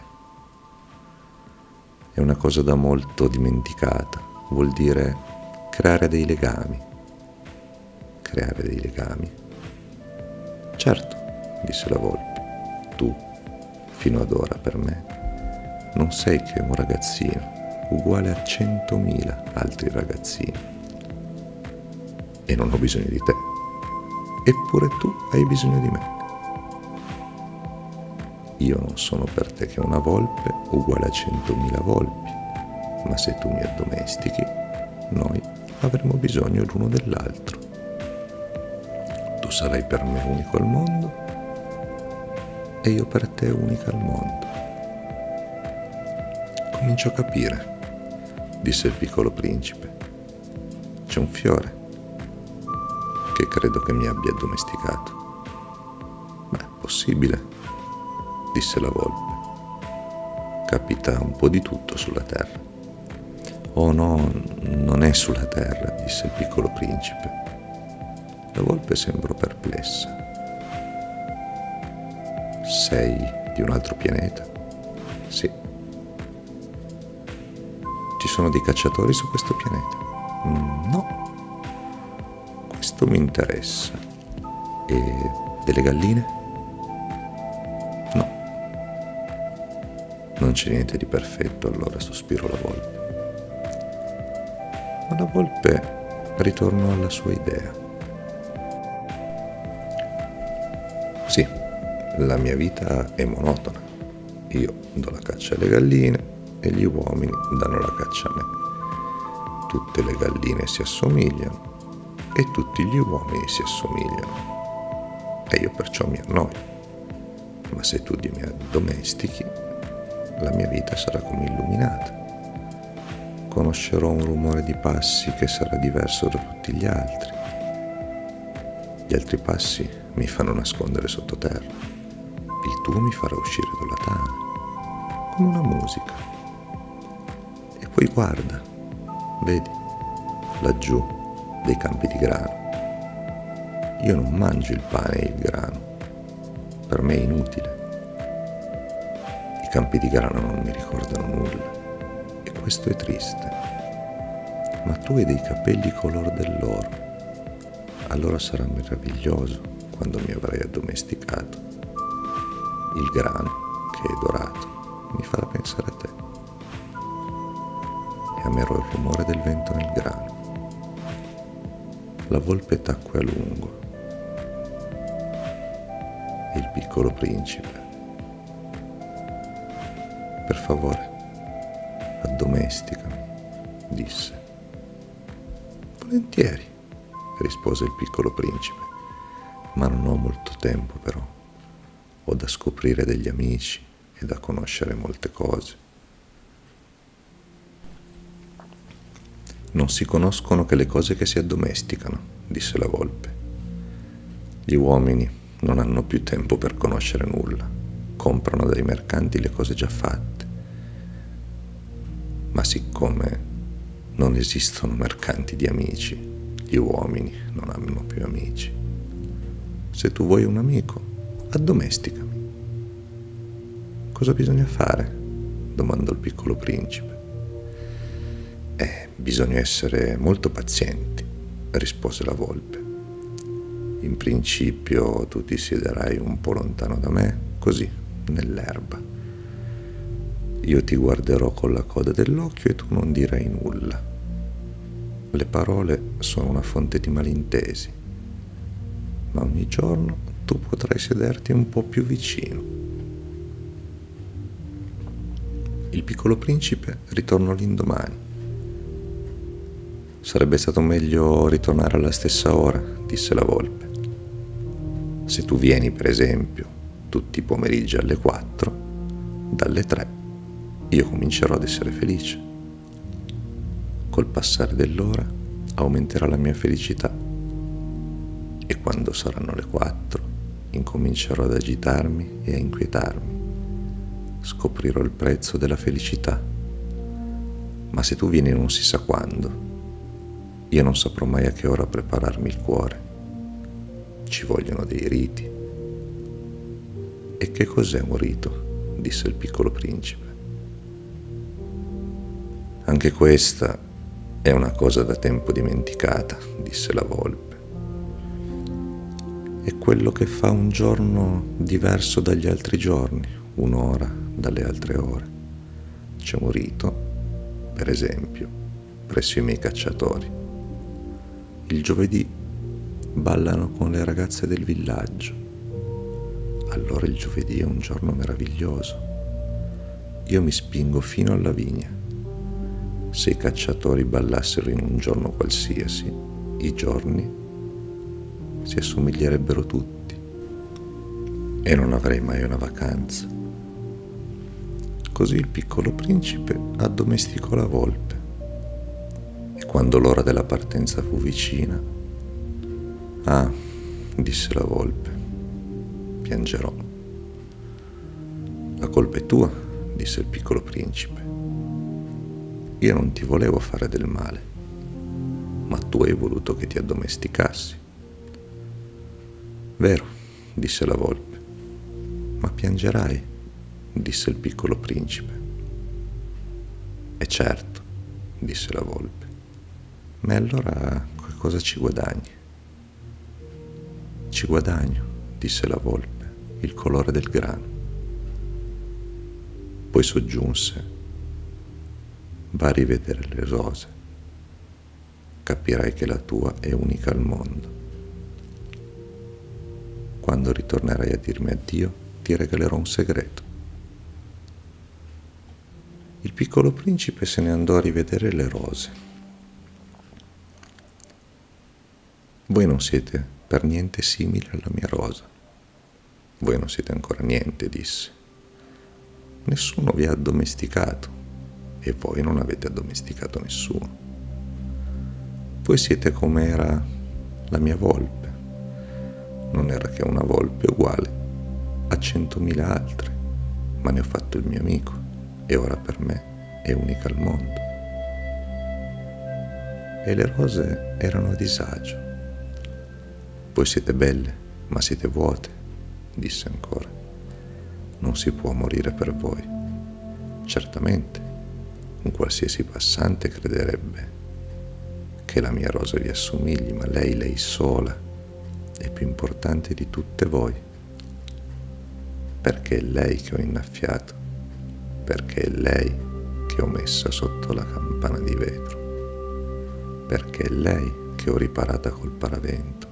Speaker 1: È una cosa da molto dimenticata. Vuol dire creare dei legami. Creare dei legami? Certo, disse la volpe. Tu, fino ad ora per me, non sei che un ragazzino, uguale a 100.000 altri ragazzini. E non ho bisogno di te. Eppure tu hai bisogno di me. Io non sono per te che una volpe uguale a 100.000 volpi, ma se tu mi addomestichi, noi avremo bisogno l'uno dell'altro. Tu sarai per me unico al mondo e io per te unica al mondo. Comincio a capire, disse il piccolo principe. C'è un fiore che credo che mi abbia addomesticato. Ma è possibile, disse la volpe. Capita un po' di tutto sulla terra. Oh no, non è sulla terra, disse il piccolo principe. La volpe sembrò perplessa. Sei di un altro pianeta? Sì. Ci sono dei cacciatori su questo pianeta? No. Questo mi interessa. E delle galline? No. Non c'è niente di perfetto, allora, sospirò la volpe. Ma la volpe ritornò alla sua idea. Sì, la mia vita è monotona. Io do la caccia alle galline e gli uomini danno la caccia a me. Tutte le galline si assomigliano e tutti gli uomini si assomigliano. E io perciò mi annoio. Ma se tu mi addomestichi, la mia vita sarà come illuminata. Conoscerò un rumore di passi che sarà diverso da tutti gli altri. Gli altri passi mi fanno nascondere sottoterra. Il tuo mi farà uscire dalla tana, come una musica. E poi guarda, vedi, laggiù, dei campi di grano. Io non mangio il pane e il grano. Per me è inutile. I campi di grano non mi ricordano nulla. E questo è triste. Ma tu hai dei capelli color dell'oro. Allora sarà meraviglioso quando mi avrai addomesticato. Il grano, che è dorato, mi farà pensare a te. E amerò il rumore del vento nel grano. La volpe tacque a lungo. E il piccolo principe: per favore, addomesticami, disse. Volentieri, rispose il piccolo principe, ma non ho molto tempo però. Ho da scoprire degli amici e da conoscere molte cose. Non si conoscono che le cose che si addomesticano, disse la volpe. Gli uomini non hanno più tempo per conoscere nulla. Comprano dai mercanti le cose già fatte. Ma siccome non esistono mercanti di amici, gli uomini non hanno più amici. Se tu vuoi un amico, addomesticami. Cosa bisogna fare? Domandò il piccolo principe. Bisogna essere molto pazienti, rispose la volpe. In principio tu ti siederai un po' lontano da me, così, nell'erba. Io ti guarderò con la coda dell'occhio e tu non dirai nulla. Le parole sono una fonte di malintesi, ma ogni giorno tu potrai sederti un po' più vicino. Il piccolo principe ritornò l'indomani. Sarebbe stato meglio ritornare alla stessa ora, disse la volpe. Se tu vieni, per esempio, tutti i pomeriggi alle 4, dalle 3 io comincerò ad essere felice. Col passare dell'ora aumenterà la mia felicità e quando saranno le 4 incomincerò ad agitarmi e a inquietarmi. Scoprirò il prezzo della felicità. Ma se tu vieni non si sa quando, io non saprò mai a che ora prepararmi il cuore. Ci vogliono dei riti. E che cos'è un rito? Disse il piccolo principe. Anche questa è una cosa da tempo dimenticata, disse la volpe. È quello che fa un giorno diverso dagli altri giorni, un'ora dalle altre ore. C'è un rito, per esempio, presso i miei cacciatori. Il giovedì ballano con le ragazze del villaggio. Allora il giovedì è un giorno meraviglioso. Io mi spingo fino alla vigna. Se i cacciatori ballassero in un giorno qualsiasi, i giorni si assomiglierebbero tutti e non avrei mai una vacanza. Così il piccolo principe addomesticò la volpe e quando l'ora della partenza fu vicina, «Ah», disse la volpe, «piangerò». «La colpa è tua», disse il piccolo principe. «Io non ti volevo fare del male, ma tu hai voluto che ti addomesticassi». «Vero», disse la volpe, «ma piangerai», disse il piccolo principe. «E certo», disse la volpe, «ma allora che cosa ci guadagni?» «Ci guadagno», disse la volpe, «il colore del grano». Poi soggiunse: «Va a rivedere le rose, capirai che la tua è unica al mondo. Quando ritornerai a dirmi addio, ti regalerò un segreto». Il piccolo principe se ne andò a rivedere le rose. «Voi non siete per niente simili alla mia rosa. Voi non siete ancora niente», disse. «Nessuno vi ha addomesticato e voi non avete addomesticato nessuno. Voi siete come era la mia volpe. Non era che una volpe uguale a 100.000 altre, ma ne ho fatto il mio amico e ora per me è unica al mondo». E le rose erano a disagio. «Voi siete belle, ma siete vuote», disse ancora. «Non si può morire per voi. Certamente, un qualsiasi passante crederebbe che la mia rosa vi assomigli, ma lei sola, è più importante di tutte voi. Perché è lei che ho innaffiato, perché è lei che ho messa sotto la campana di vetro, perché è lei che ho riparata col paravento,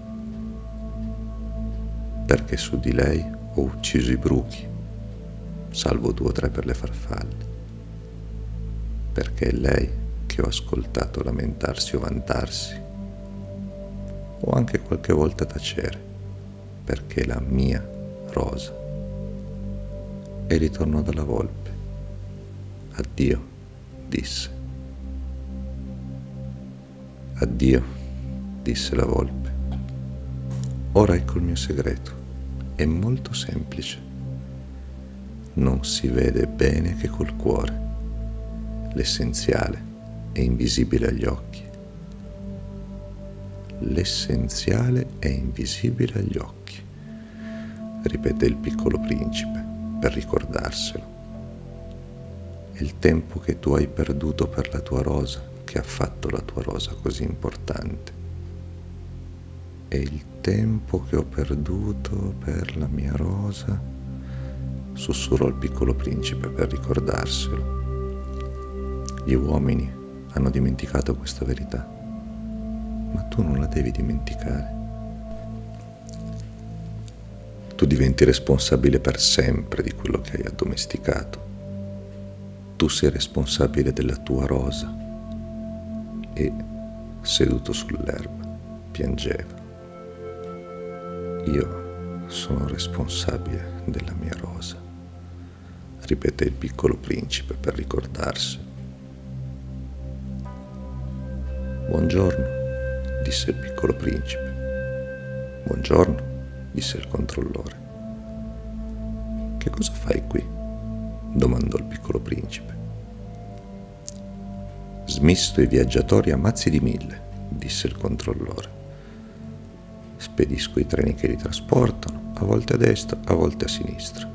Speaker 1: perché su di lei ho ucciso i bruchi, salvo 2 o 3 per le farfalle, perché è lei che ho ascoltato lamentarsi o vantarsi, o anche qualche volta tacere, perché è la mia rosa». E ritornò dalla volpe. «Addio», disse. «Addio», disse la volpe. «Ora ecco il mio segreto. È molto semplice. Non si vede bene che col cuore. L'essenziale è invisibile agli occhi. L'essenziale è invisibile agli occhi», ripeté il piccolo principe per ricordarselo. «È il tempo che tu hai perduto per la tua rosa che ha fatto la tua rosa così importante». e il tempo che ho perduto per la mia rosa, sussurrò il piccolo principe per ricordarselo. Gli uomini hanno dimenticato questa verità, ma tu non la devi dimenticare. Tu diventi responsabile per sempre di quello che hai addomesticato. Tu sei responsabile della tua rosa. E, seduto sull'erba, piangeva. Io sono responsabile della mia rosa, ripeté il piccolo principe per ricordarsi. Buongiorno, disse il piccolo principe. Buongiorno, disse il controllore. Che cosa fai qui? Domandò il piccolo principe. Smisto i viaggiatori a mazzi di 1000, disse il controllore. Spedisco i treni che li trasportano, a volte a destra, a volte a sinistra.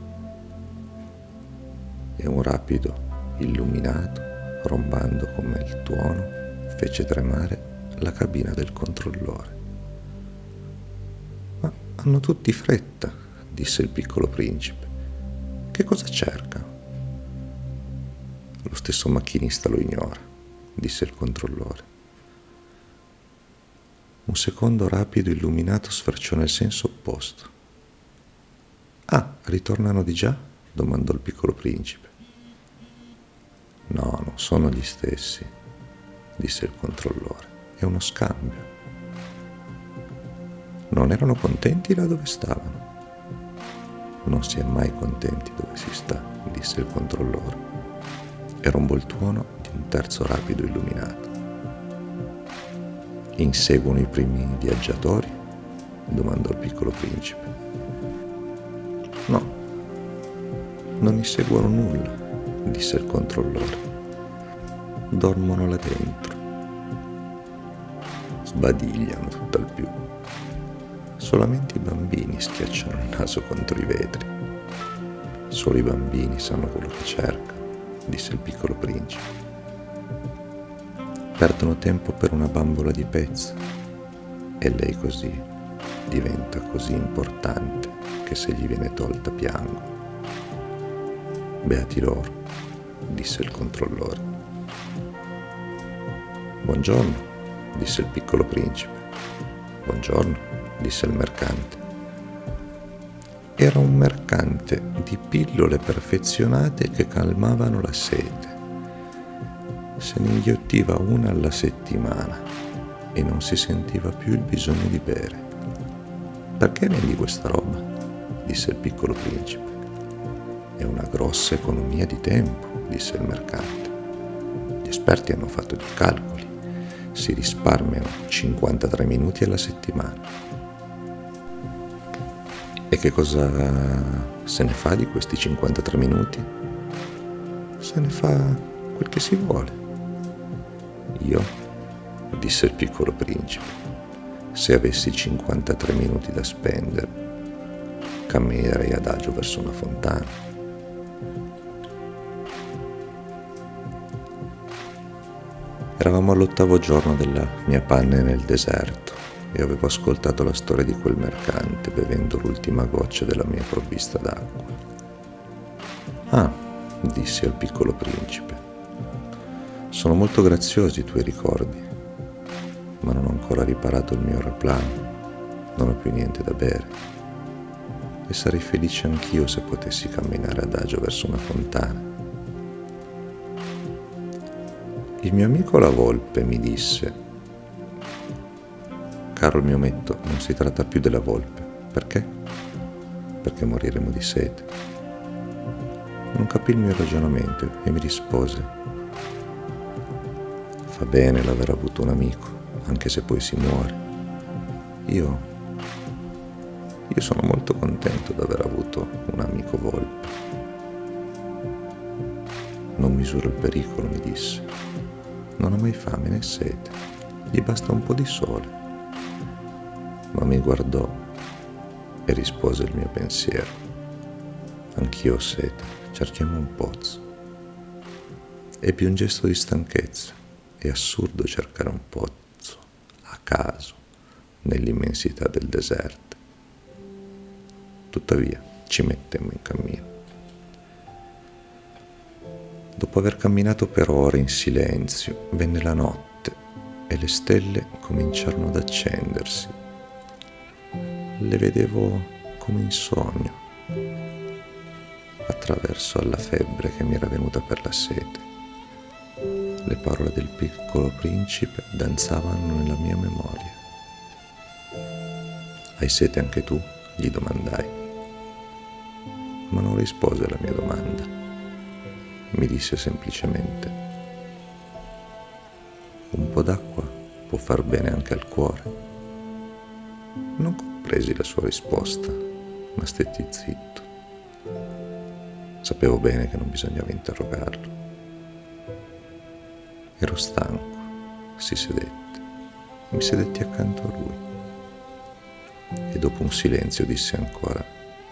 Speaker 1: E un rapido, illuminato, rombando come il tuono, fece tremare la cabina del controllore. Ma hanno tutti fretta, disse il piccolo principe. Che cosa cercano? Lo stesso macchinista lo ignora, disse il controllore. Un secondo rapido illuminato sfrecciò nel senso opposto. Ah, ritornano di già? Domandò il piccolo principe. No, non sono gli stessi, disse il controllore. È uno scambio. Non erano contenti là dove stavano. Non si è mai contenti dove si sta, disse il controllore. E rombò il tuono di un terzo rapido illuminato. Inseguono i primi viaggiatori? Domandò il piccolo principe. No, non inseguono nulla, disse il controllore. Dormono là dentro. Sbadigliano tutt'al più. Solamente i bambini schiacciano il naso contro i vetri. Solo i bambini sanno quello che cercano, disse il piccolo principe. Perdono tempo per una bambola di pezza e lei così diventa così importante che se gli viene tolta piango. Beati loro, disse il controllore. Buongiorno, disse il piccolo principe. Buongiorno, disse il mercante. Era un mercante di pillole perfezionate che calmavano la sete. Se ne inghiottiva una alla settimana e non si sentiva più il bisogno di bere. Perché vendi questa roba? Disse il piccolo principe. È una grossa economia di tempo, disse il mercante. Gli esperti hanno fatto dei calcoli. Si risparmiano 53 minuti alla settimana. E che cosa se ne fa di questi 53 minuti? Se ne fa quel che si vuole. Io, disse il piccolo principe, se avessi 53 minuti da spendere, camminerei adagio verso una fontana. Eravamo all'8° giorno della mia panne nel deserto e avevo ascoltato la storia di quel mercante bevendo l'ultima goccia della mia provvista d'acqua. Ah, dissi al piccolo principe, sono molto graziosi i tuoi ricordi, ma non ho ancora riparato il mio aeroplano, non ho più niente da bere e sarei felice anch'io se potessi camminare adagio verso una fontana. Il mio amico la volpe mi disse: caro il mio metto, non si tratta più della volpe. Perché? Perché moriremo di sete. Non capì il mio ragionamento e mi rispose: fa bene l'aver avuto un amico, anche se poi si muore. Io sono molto contento d'aver avuto un amico volpe. Non misuro il pericolo, mi disse. Non ha mai fame né sete, gli basta un po' di sole. Ma mi guardò e rispose il mio pensiero. Anch'io ho sete, cerchiamo un pozzo. Ebbi un gesto di stanchezza. È assurdo cercare un pozzo, a caso, nell'immensità del deserto. Tuttavia ci mettemmo in cammino. Dopo aver camminato per ore in silenzio, venne la notte e le stelle cominciarono ad accendersi. Le vedevo come in sogno, attraverso alla febbre che mi era venuta per la sete. Le parole del Piccolo Principe danzavano nella mia memoria. Hai sete anche tu? Gli domandai. Ma non rispose alla mia domanda. Mi disse semplicemente: un po' d'acqua può far bene anche al cuore. Non compresi la sua risposta, ma stetti zitto. Sapevo bene che non bisognava interrogarlo. Ero stanco, si sedette. Mi sedetti accanto a lui. E dopo un silenzio disse ancora: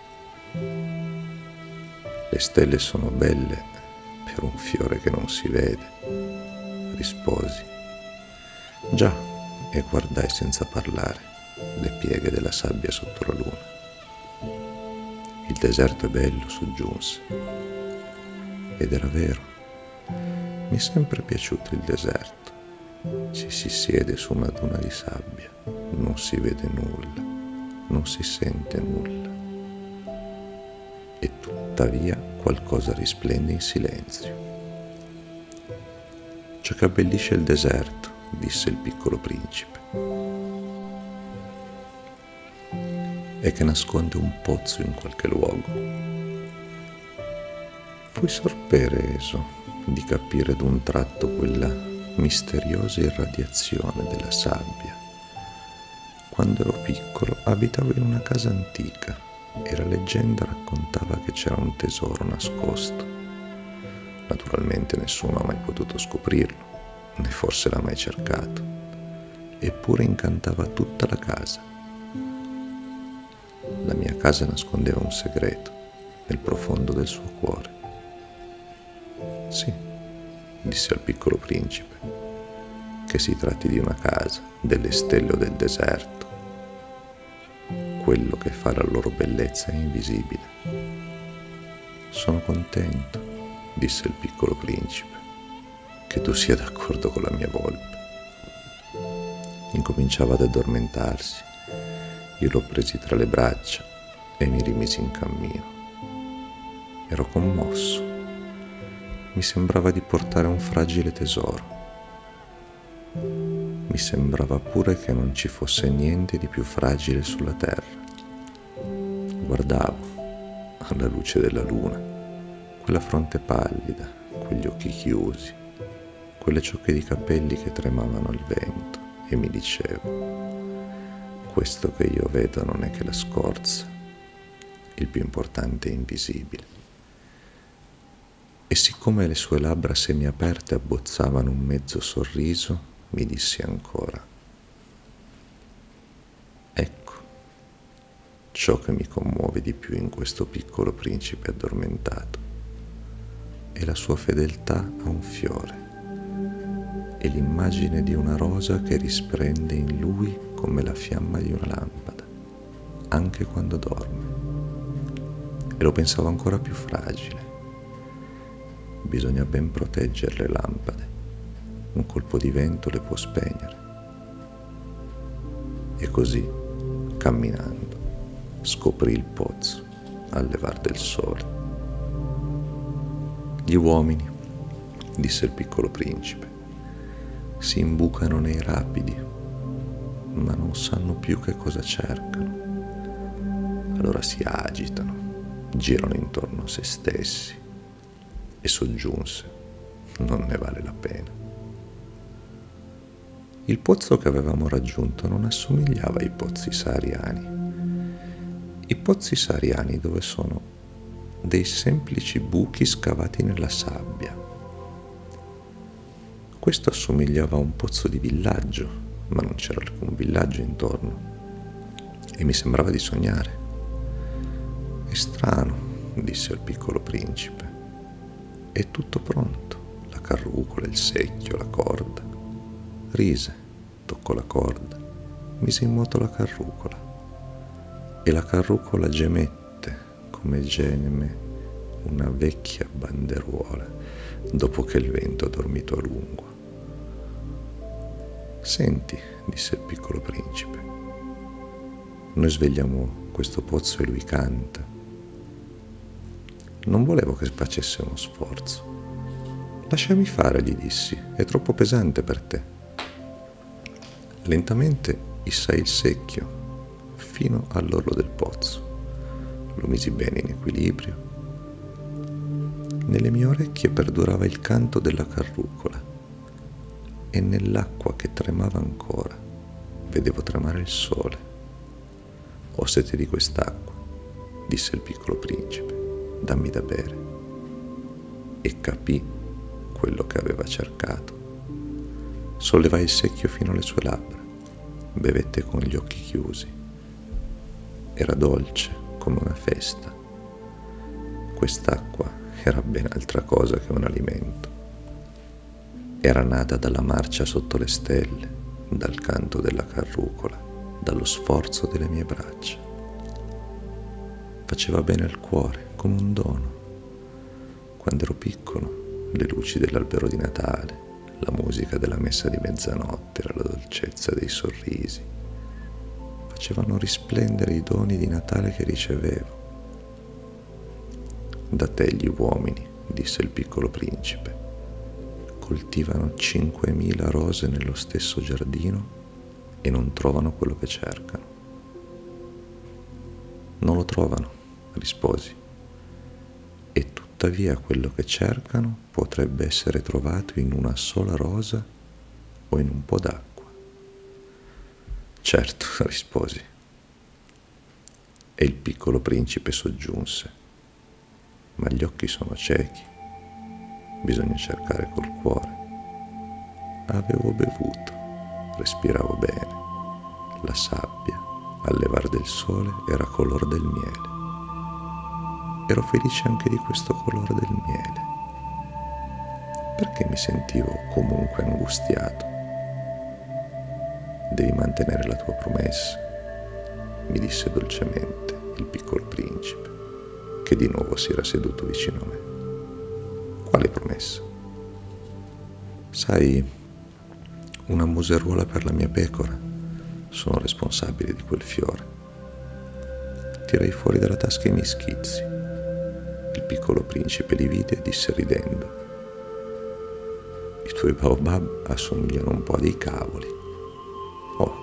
Speaker 1: le stelle sono belle per un fiore che non si vede. Risposi. Già, e guardai senza parlare le pieghe della sabbia sotto la luna. Il deserto è bello, soggiunse. Ed era vero. Mi è sempre piaciuto il deserto. Ci si siede su una duna di sabbia, non si vede nulla, non si sente nulla. E tuttavia qualcosa risplende in silenzio. Ciò che abbellisce il deserto, disse il Piccolo Principe, è che nasconde un pozzo in qualche luogo. Fui sorpreso di capire d'un tratto quella misteriosa irradiazione della sabbia. Quando ero piccolo abitavo in una casa antica e la leggenda raccontava che c'era un tesoro nascosto. Naturalmente nessuno ha mai potuto scoprirlo, né forse l'ha mai cercato, eppure incantava tutta la casa. La mia casa nascondeva un segreto nel profondo del suo cuore. Sì, disse al Piccolo Principe, che si tratti di una casa, delle stelle o del deserto, quello che fa la loro bellezza è invisibile. Sono contento, disse il Piccolo Principe, che tu sia d'accordo con la mia volpe. Incominciava ad addormentarsi. Io l'ho presi tra le braccia e mi rimisi in cammino. Ero commosso. Mi sembrava di portare un fragile tesoro. Mi sembrava pure che non ci fosse niente di più fragile sulla terra. Guardavo, alla luce della luna, quella fronte pallida, quegli occhi chiusi, quelle ciocche di capelli che tremavano al vento, e mi dicevo: questo che io vedo non è che la scorza, il più importante è invisibile. E siccome le sue labbra semiaperte abbozzavano un mezzo sorriso, mi dissi ancora: ecco, ciò che mi commuove di più in questo Piccolo Principe addormentato è la sua fedeltà a un fiore e l'immagine di una rosa che risplende in lui come la fiamma di una lampada, anche quando dorme. E lo pensavo ancora più fragile. Bisogna ben proteggere le lampade. Un colpo di vento le può spegnere. E così, camminando, scoprì il pozzo al levar del sole. Gli uomini, disse il Piccolo Principe, si imbucano nei rapidi, ma non sanno più che cosa cercano. Allora si agitano, girano intorno a se stessi, e soggiunse: non ne vale la pena. Il pozzo che avevamo raggiunto non assomigliava ai pozzi sahariani. I pozzi sahariani dove sono dei semplici buchi scavati nella sabbia. Questo assomigliava a un pozzo di villaggio, ma non c'era alcun villaggio intorno, e mi sembrava di sognare. È strano, disse il Piccolo Principe. È tutto pronto, la carrucola, il secchio, la corda. Rise, toccò la corda mise in moto la carrucola e la carrucola gemette come geme una vecchia banderuola dopo che il vento ha dormito a lungo. «Senti», disse il piccolo principe, «noi svegliamo questo pozzo e lui canta. Non volevo che facesse uno sforzo. Lasciami fare», gli dissi, «è troppo pesante per te». Lentamente issai il secchio fino all'orlo del pozzo. Lo misi bene in equilibrio. Nelle mie orecchie perdurava il canto della carrucola e nell'acqua che tremava ancora vedevo tremare il sole. «Ho sete di quest'acqua», disse il piccolo principe, «dammi da bere». E capì quello che aveva cercato. Sollevai il secchio fino alle sue labbra, bevette con gli occhi chiusi. Era dolce come una festa. Quest'acqua era ben altra cosa che un alimento. Era nata dalla marcia sotto le stelle, dal canto della carrucola, dallo sforzo delle mie braccia. Faceva bene al cuore, come un dono. Quando ero piccolo, le luci dell'albero di Natale, la musica della messa di mezzanotte, la dolcezza dei sorrisi, facevano risplendere i doni di Natale che ricevevo. «Da te gli uomini», disse il piccolo principe, «coltivano 5.000 rose nello stesso giardino e non trovano quello che cercano». «Non lo trovano», risposi, «e tuttavia quello che cercano potrebbe essere trovato in una sola rosa o in un po' d'acqua». «Certo», risposi. E il piccolo principe soggiunse: «Ma gli occhi sono ciechi, bisogna cercare col cuore». Avevo bevuto, respiravo bene, la sabbia al levar del sole era color del miele. Ero felice anche di questo colore del miele. Perché mi sentivo comunque angustiato? «Devi mantenere la tua promessa», mi disse dolcemente il piccolo principe, che di nuovo si era seduto vicino a me. «Quale promessa?» «Sai, una museruola per la mia pecora. Sono responsabile di quel fiore». Tirai fuori dalla tasca i miei schizzi. Il piccolo principe li vide e disse ridendo: «I tuoi baobab assomigliano un po' a dei cavoli». «Oh,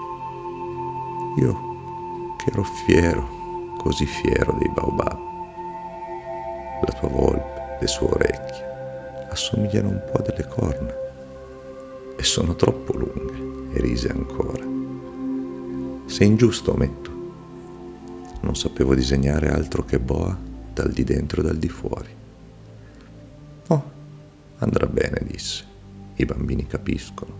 Speaker 1: io che ero fiero, così fiero dei baobab. La tua volpe, le sue orecchie assomigliano un po' a delle corna e sono troppo lunghe», e rise ancora. «Sei ingiusto, ometto. Non sapevo disegnare altro che boa dal di dentro e dal di fuori». «Oh, andrà bene», disse, «i bambini capiscono».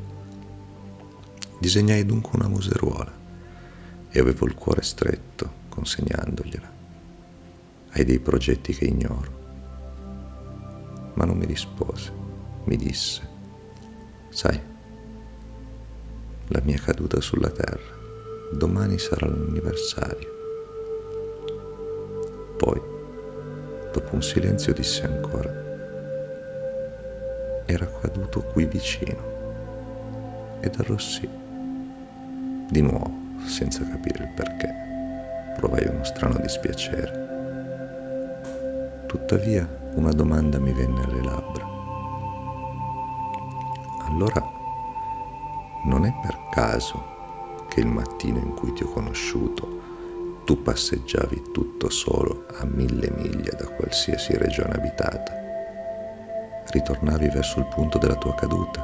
Speaker 1: Disegnai dunque una museruola e avevo il cuore stretto consegnandogliela. «Hai dei progetti che ignoro». Ma non mi rispose. Mi disse: «Sai, la mia caduta sulla terra, domani sarà l'anniversario». Poi, dopo un silenzio, disse ancora: «Era caduto qui vicino», ed arrossì. Di nuovo, senza capire il perché, provai uno strano dispiacere. Tuttavia, una domanda mi venne alle labbra. «Allora, non è per caso che il mattino in cui ti ho conosciuto tu passeggiavi tutto solo a 1000 miglia da qualsiasi regione abitata? Ritornavi verso il punto della tua caduta?»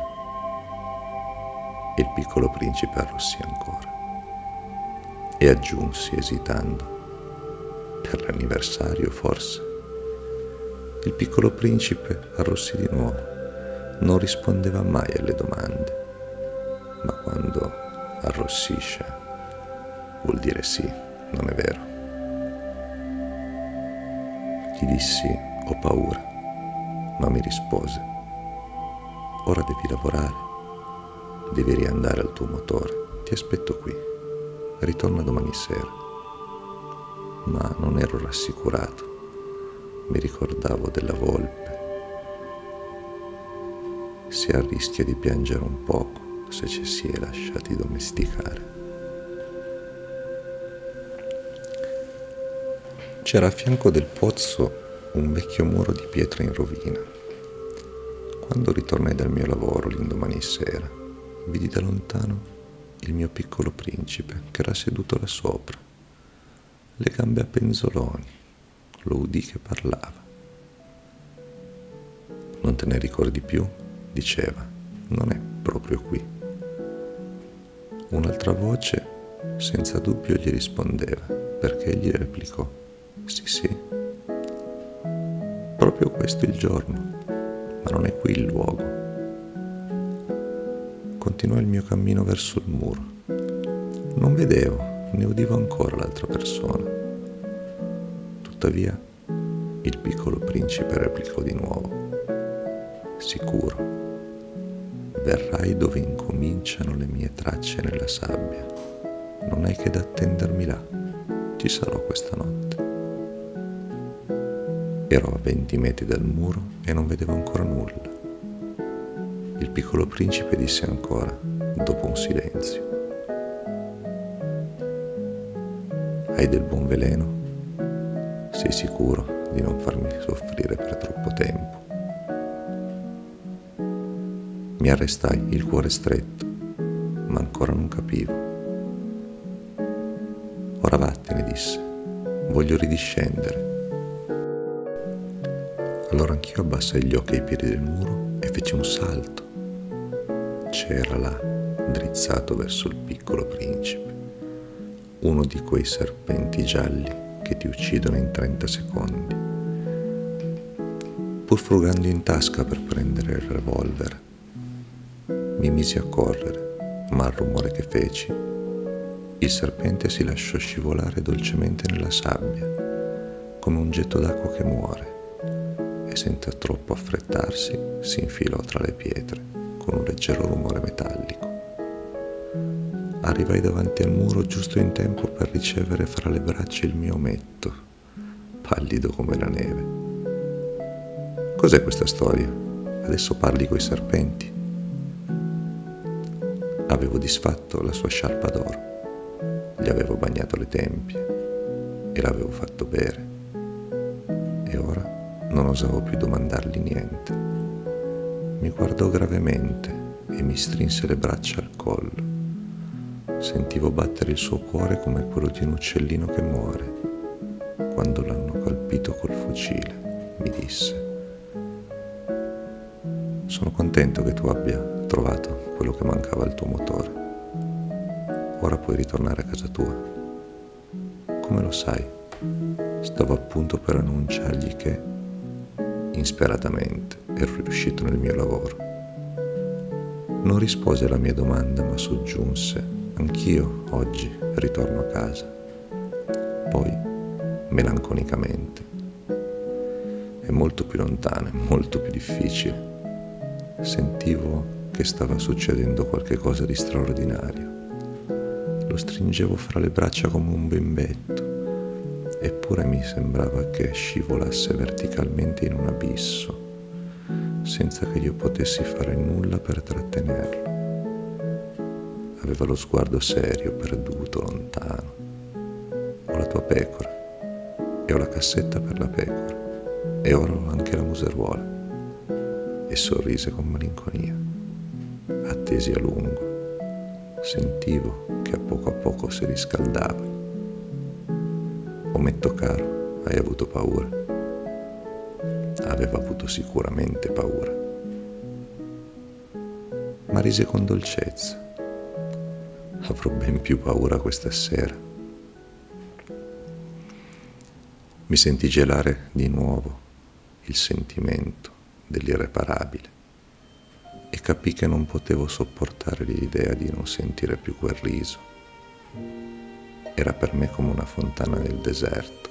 Speaker 1: E il piccolo principe arrossì ancora. E aggiunsi, esitando: «Per l'anniversario, forse?» Il piccolo principe arrossì di nuovo. Non rispondeva mai alle domande, ma quando arrossisce vuol dire sì, non è vero? Gli dissi: «Ho paura», ma mi rispose: «Ora devi lavorare, devi riandare al tuo motore». ti aspetto qui, ritorna domani sera. Ma non ero rassicurato, mi ricordavo della volpe. Si ha il rischio di piangere un poco se ci si è lasciati domesticare. C'era a fianco del pozzo un vecchio muro di pietra in rovina. Quando ritornai dal mio lavoro l'indomani sera, vidi da lontano il mio piccolo principe che era seduto là sopra, le gambe a penzoloni. Lo udì che parlava. Non te ne ricordi più? Diceva. Non è proprio qui. Un'altra voce senza dubbio gli rispondeva, perché egli replicò: sì, sì, proprio questo è il giorno, ma non è qui il luogo. Continuò il mio cammino verso il muro. Non vedevo, né udivo ancora l'altra persona. Tuttavia, il piccolo principe replicò di nuovo: sicuro, verrai dove incominciano le mie tracce nella sabbia. Non hai che da attendermi là. Ci sarò questa notte. Ero a 20 metri dal muro e non vedevo ancora nulla. Il piccolo principe disse ancora, dopo un silenzio: hai del buon veleno? Sei sicuro di non farmi soffrire per troppo tempo? Mi arrestai, il cuore stretto, ma ancora non capivo. Ora vattene, disse, voglio ridiscendere. Allora anch'io abbassai gli occhi ai piedi del muro e feci un salto. C'era là, drizzato verso il piccolo principe, uno di quei serpenti gialli che ti uccidono in 30 secondi. Pur frugando in tasca per prendere il revolver, mi misi a correre, ma al rumore che feci, il serpente si lasciò scivolare dolcemente nella sabbia, come un getto d'acqua che muore, e senza troppo affrettarsi si infilò tra le pietre con un leggero rumore metallico. Arrivai davanti al muro giusto in tempo per ricevere fra le braccia il mio ometto, pallido come la neve. Cos'è questa storia? Adesso parli coi serpenti? Avevo disfatto la sua sciarpa d'oro, gli avevo bagnato le tempie e l'avevo fatto bere. E ora non osavo più domandargli niente. Mi guardò gravemente e mi strinse le braccia al collo. Sentivo battere il suo cuore come quello di un uccellino che muore quando l'hanno colpito col fucile. Mi disse: sono contento che tu abbia trovato quello che mancava al tuo motore. Ora puoi ritornare a casa tua. Come lo sai? Stavo appunto per annunciargli che, insperatamente, ero riuscito nel mio lavoro. Non rispose alla mia domanda, ma soggiunse: anch'io oggi ritorno a casa. Poi, melanconicamente: è molto più lontano, è molto più difficile. Sentivo che stava succedendo qualche cosa di straordinario. Lo stringevo fra le braccia come un bambetto, eppure mi sembrava che scivolasse verticalmente in un abisso, senza che io potessi fare nulla per trattenerlo. Aveva lo sguardo serio, perduto, lontano. Ho la tua pecora, e ho la cassetta per la pecora, e ora ho anche la museruola. E sorrise con malinconia. Attesi a lungo. Sentivo che a poco si riscaldava. Ometto caro, hai avuto paura? Aveva avuto sicuramente paura. Ma rise con dolcezza. Avrò ben più paura questa sera. Mi sentì gelare di nuovo il sentimento dell'irreparabile e capì che non potevo sopportare l'idea di non sentire più quel riso. Era per me come una fontana nel deserto.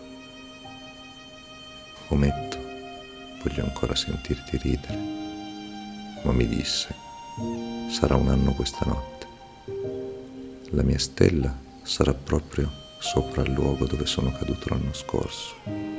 Speaker 1: Ometto, voglio ancora sentirti ridere. Ma mi disse: sarà un anno questa notte. La mia stella sarà proprio sopra il luogo dove sono caduto l'anno scorso.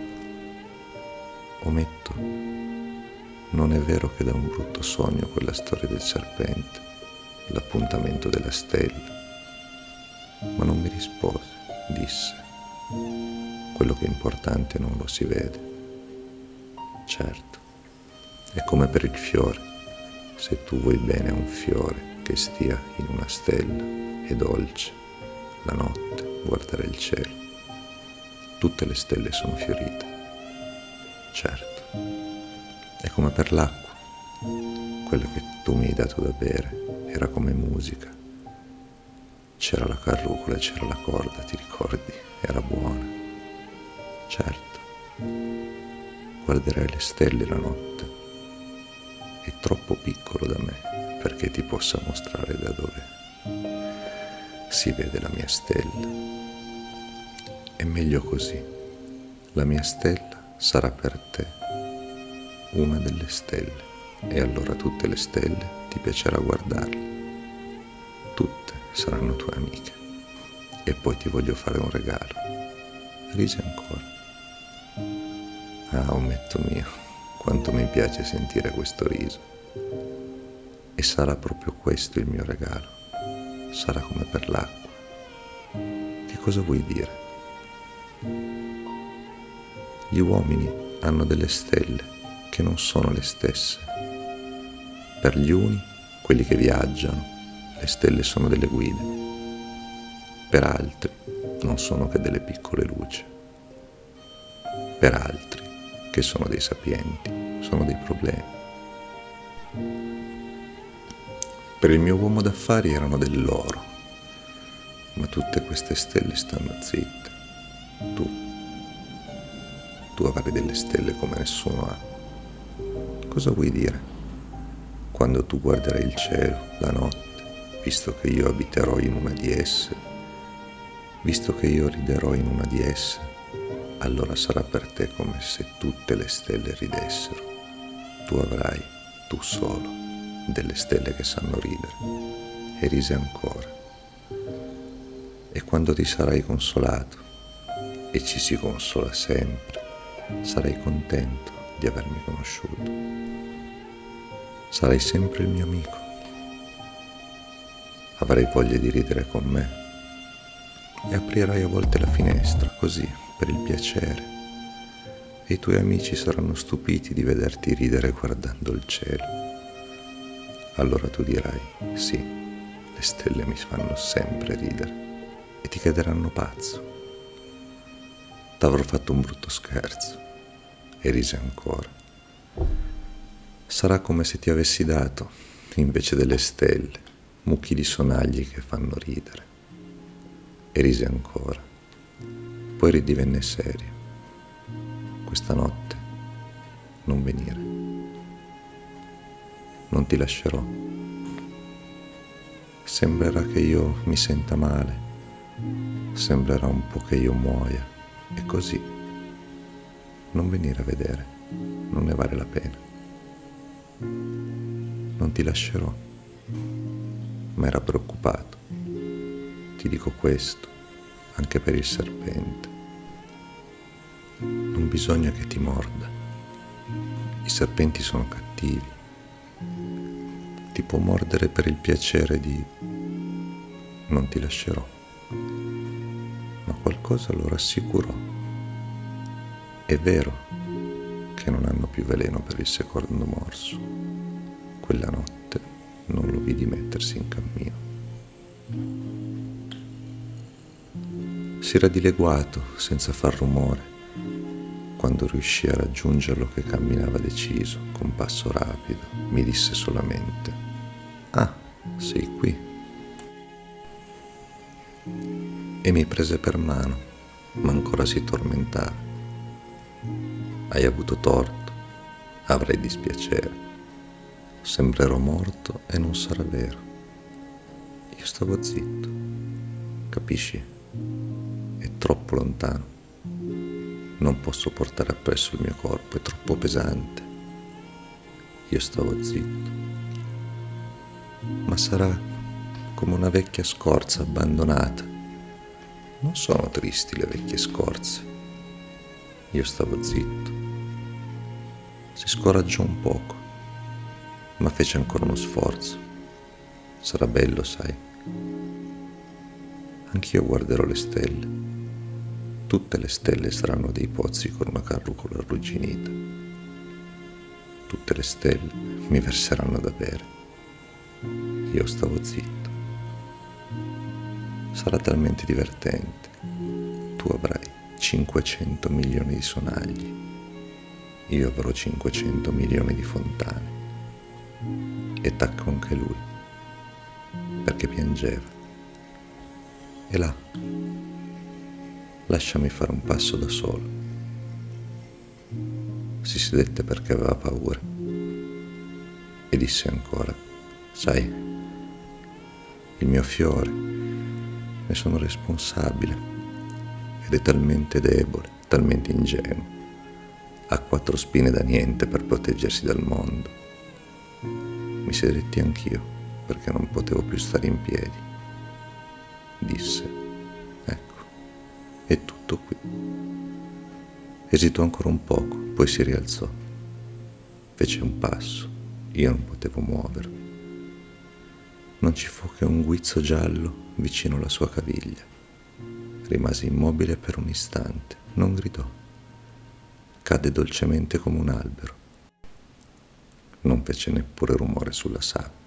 Speaker 1: Ometto, non è vero che da un brutto sogno quella storia del serpente, l'appuntamento della stella. Ma non mi rispose, disse, quello che è importante non lo si vede. Certo, è come per il fiore, se tu vuoi bene a un fiore che stia in una stella, è dolce, la notte guardare il cielo. Tutte le stelle sono fiorite. Certo, è come per l'acqua, quella che tu mi hai dato da bere, era come musica. C'era la carrucola e c'era la corda, ti ricordi? Era buona. Certo, guarderai le stelle la notte. È troppo piccolo da me perché ti possa mostrare da dove si vede la mia stella. È meglio così. La mia stella sarà per te una delle stelle e allora tutte le stelle ti piacerà guardarle. Tutte saranno tue amiche. E poi ti voglio fare un regalo. Risi ancora. Ah, ometto mio, quanto mi piace sentire questo riso. E sarà proprio questo il mio regalo. Sarà come per l'acqua. Che cosa vuoi dire? Gli uomini hanno delle stelle che non sono le stesse. Per gli uni, quelli che viaggiano, le stelle sono delle guide. Per altri non sono che delle piccole luci. Per altri, che sono dei sapienti, sono dei problemi. Per il mio uomo d'affari erano dell'oro, ma tutte queste stelle stanno zitte. Tu avrai delle stelle come nessuno ha. Cosa vuoi dire? Quando tu guarderai il cielo, la notte, visto che io abiterò in una di esse, visto che io riderò in una di esse, allora sarà per te come se tutte le stelle ridessero. Tu avrai, tu solo, delle stelle che sanno ridere. E rise ancora. E quando ti sarai consolato, e ci si consola sempre, sarai contento di avermi conosciuto. Sarai sempre il mio amico. Avrai voglia di ridere con me e aprirai a volte la finestra, così, per il piacere, e i tuoi amici saranno stupiti di vederti ridere guardando il cielo. Allora tu dirai, sì, le stelle mi fanno sempre ridere, e ti chiederanno pazzo. T'avrò fatto un brutto scherzo. E rise ancora. Sarà come se ti avessi dato, invece delle stelle, mucchi di sonagli che fanno ridere. E rise ancora. Poi ridivenne serio. Questa notte non venire. Non ti lascerò. Sembrerà che io mi senta male. Sembrerà un po' che io muoia. E così. Non venire a vedere. Non ne vale la pena. Non ti lascerò. Ma era preoccupato. Ti dico questo, anche per il serpente. Non bisogna che ti morda. I serpenti sono cattivi. Ti può mordere per il piacere di... Non ti lascerò. Ma qualcosa lo rassicurò. È vero che non hanno più veleno per il secondo morso. Quella notte non lo vidi mettersi in cammino. Si era dileguato senza far rumore. Quando riuscì a raggiungerlo che camminava deciso, con passo rapido, mi disse solamente: «Ah, sei qui». E mi prese per mano, ma ancora si tormentava. «Hai avuto torto, avrai dispiacere. Sembrerò morto e non sarà vero». Io stavo zitto, capisci? È troppo lontano. Non posso portare appresso il mio corpo, è troppo pesante. Io stavo zitto. Ma sarà come una vecchia scorza abbandonata. Non sono tristi le vecchie scorze. Io stavo zitto. Si scoraggiò un poco, ma fece ancora uno sforzo. Sarà bello, sai. Anch'io guarderò le stelle. Tutte le stelle saranno dei pozzi con una carrucola arrugginita. Tutte le stelle mi verseranno da bere. Io stavo zitto. Sarà talmente divertente. Tu avrai 500 milioni di sonagli. Io avrò 500 milioni di fontane. E tacco anche lui, perché piangeva. E là, lasciami fare un passo da solo. Si sedette perché aveva paura e disse ancora: sai, il mio fiore, ne sono responsabile, ed è talmente debole, talmente ingenuo, ha 4 spine da niente per proteggersi dal mondo. Mi sedetti anch'io perché non potevo più stare in piedi. Disse: ecco, è tutto qui. Esitò ancora un poco, poi si rialzò. Fece un passo, io non potevo muovermi. Non ci fu che un guizzo giallo vicino alla sua caviglia. Rimase immobile per un istante, non gridò. Cadde dolcemente come un albero. Non fece neppure rumore sulla sabbia.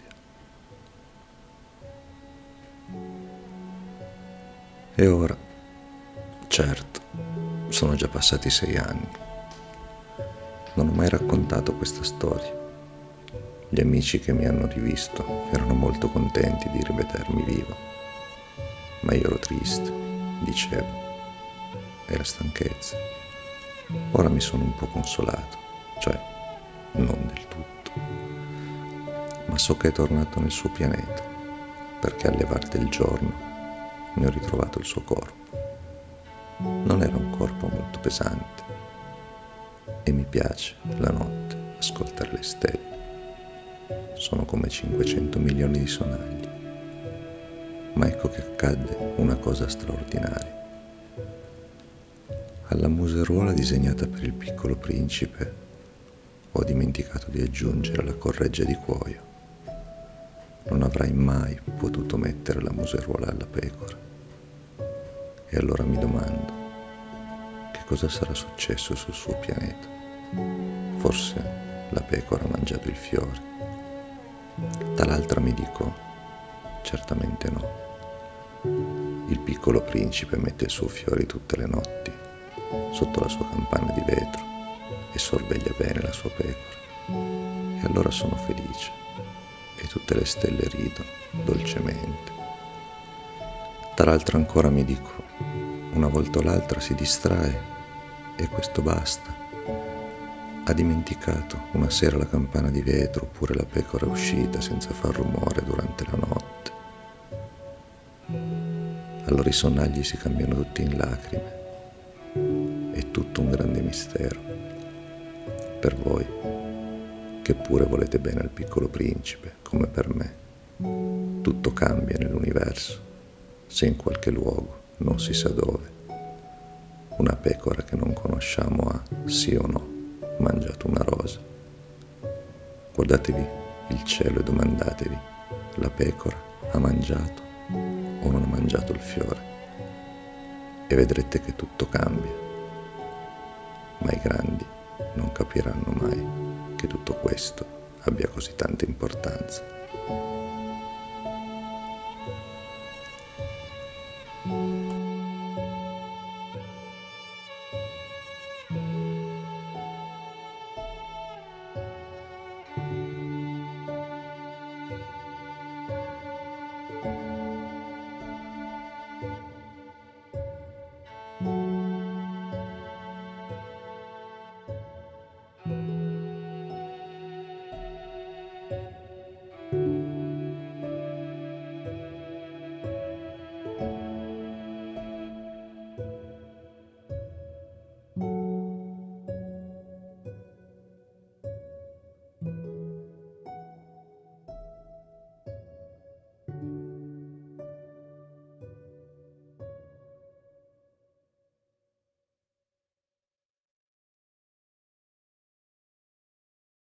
Speaker 1: E ora, certo, sono già passati 6 anni. Non ho mai raccontato questa storia. Gli amici che mi hanno rivisto erano molto contenti di rivedermi vivo, ma io ero triste, dicevo, era stanchezza. Ora mi sono un po' consolato, cioè non del tutto, ma so che è tornato nel suo pianeta, perché al levar del giorno ne ho ritrovato il suo corpo. Non era un corpo molto pesante e mi piace la notte ascoltare le stelle. Sono come 500 milioni di sonagli. Ma ecco che accadde una cosa straordinaria. Alla museruola disegnata per il Piccolo Principe ho dimenticato di aggiungere la correggia di cuoio. Non avrai mai potuto mettere la museruola alla pecora. E allora mi domando, che cosa sarà successo sul suo pianeta? Forse la pecora ha mangiato il fiore. Dall'altra mi dico, certamente no. Il Piccolo Principe mette il suo fiore tutte le notti sotto la sua campana di vetro e sorveglia bene la sua pecora. E allora sono felice e tutte le stelle ridono dolcemente. Dall'altra ancora mi dico, una volta o l'altra si distrae e questo basta. Ha dimenticato una sera la campana di vetro oppure la pecora è uscita senza far rumore durante la notte. Allora i sonagli si cambiano tutti in lacrime. È tutto un grande mistero. Per voi, che pure volete bene al Piccolo Principe, come per me, tutto cambia nell'universo, se in qualche luogo, non si sa dove, una pecora che non conosciamo ha, sì o no, mangiato una rosa. Guardatevi il cielo e domandatevi, la pecora ha mangiato o non ha mangiato il fiore? E vedrete che tutto cambia. Ma i grandi non capiranno mai che tutto questo abbia così tanta importanza.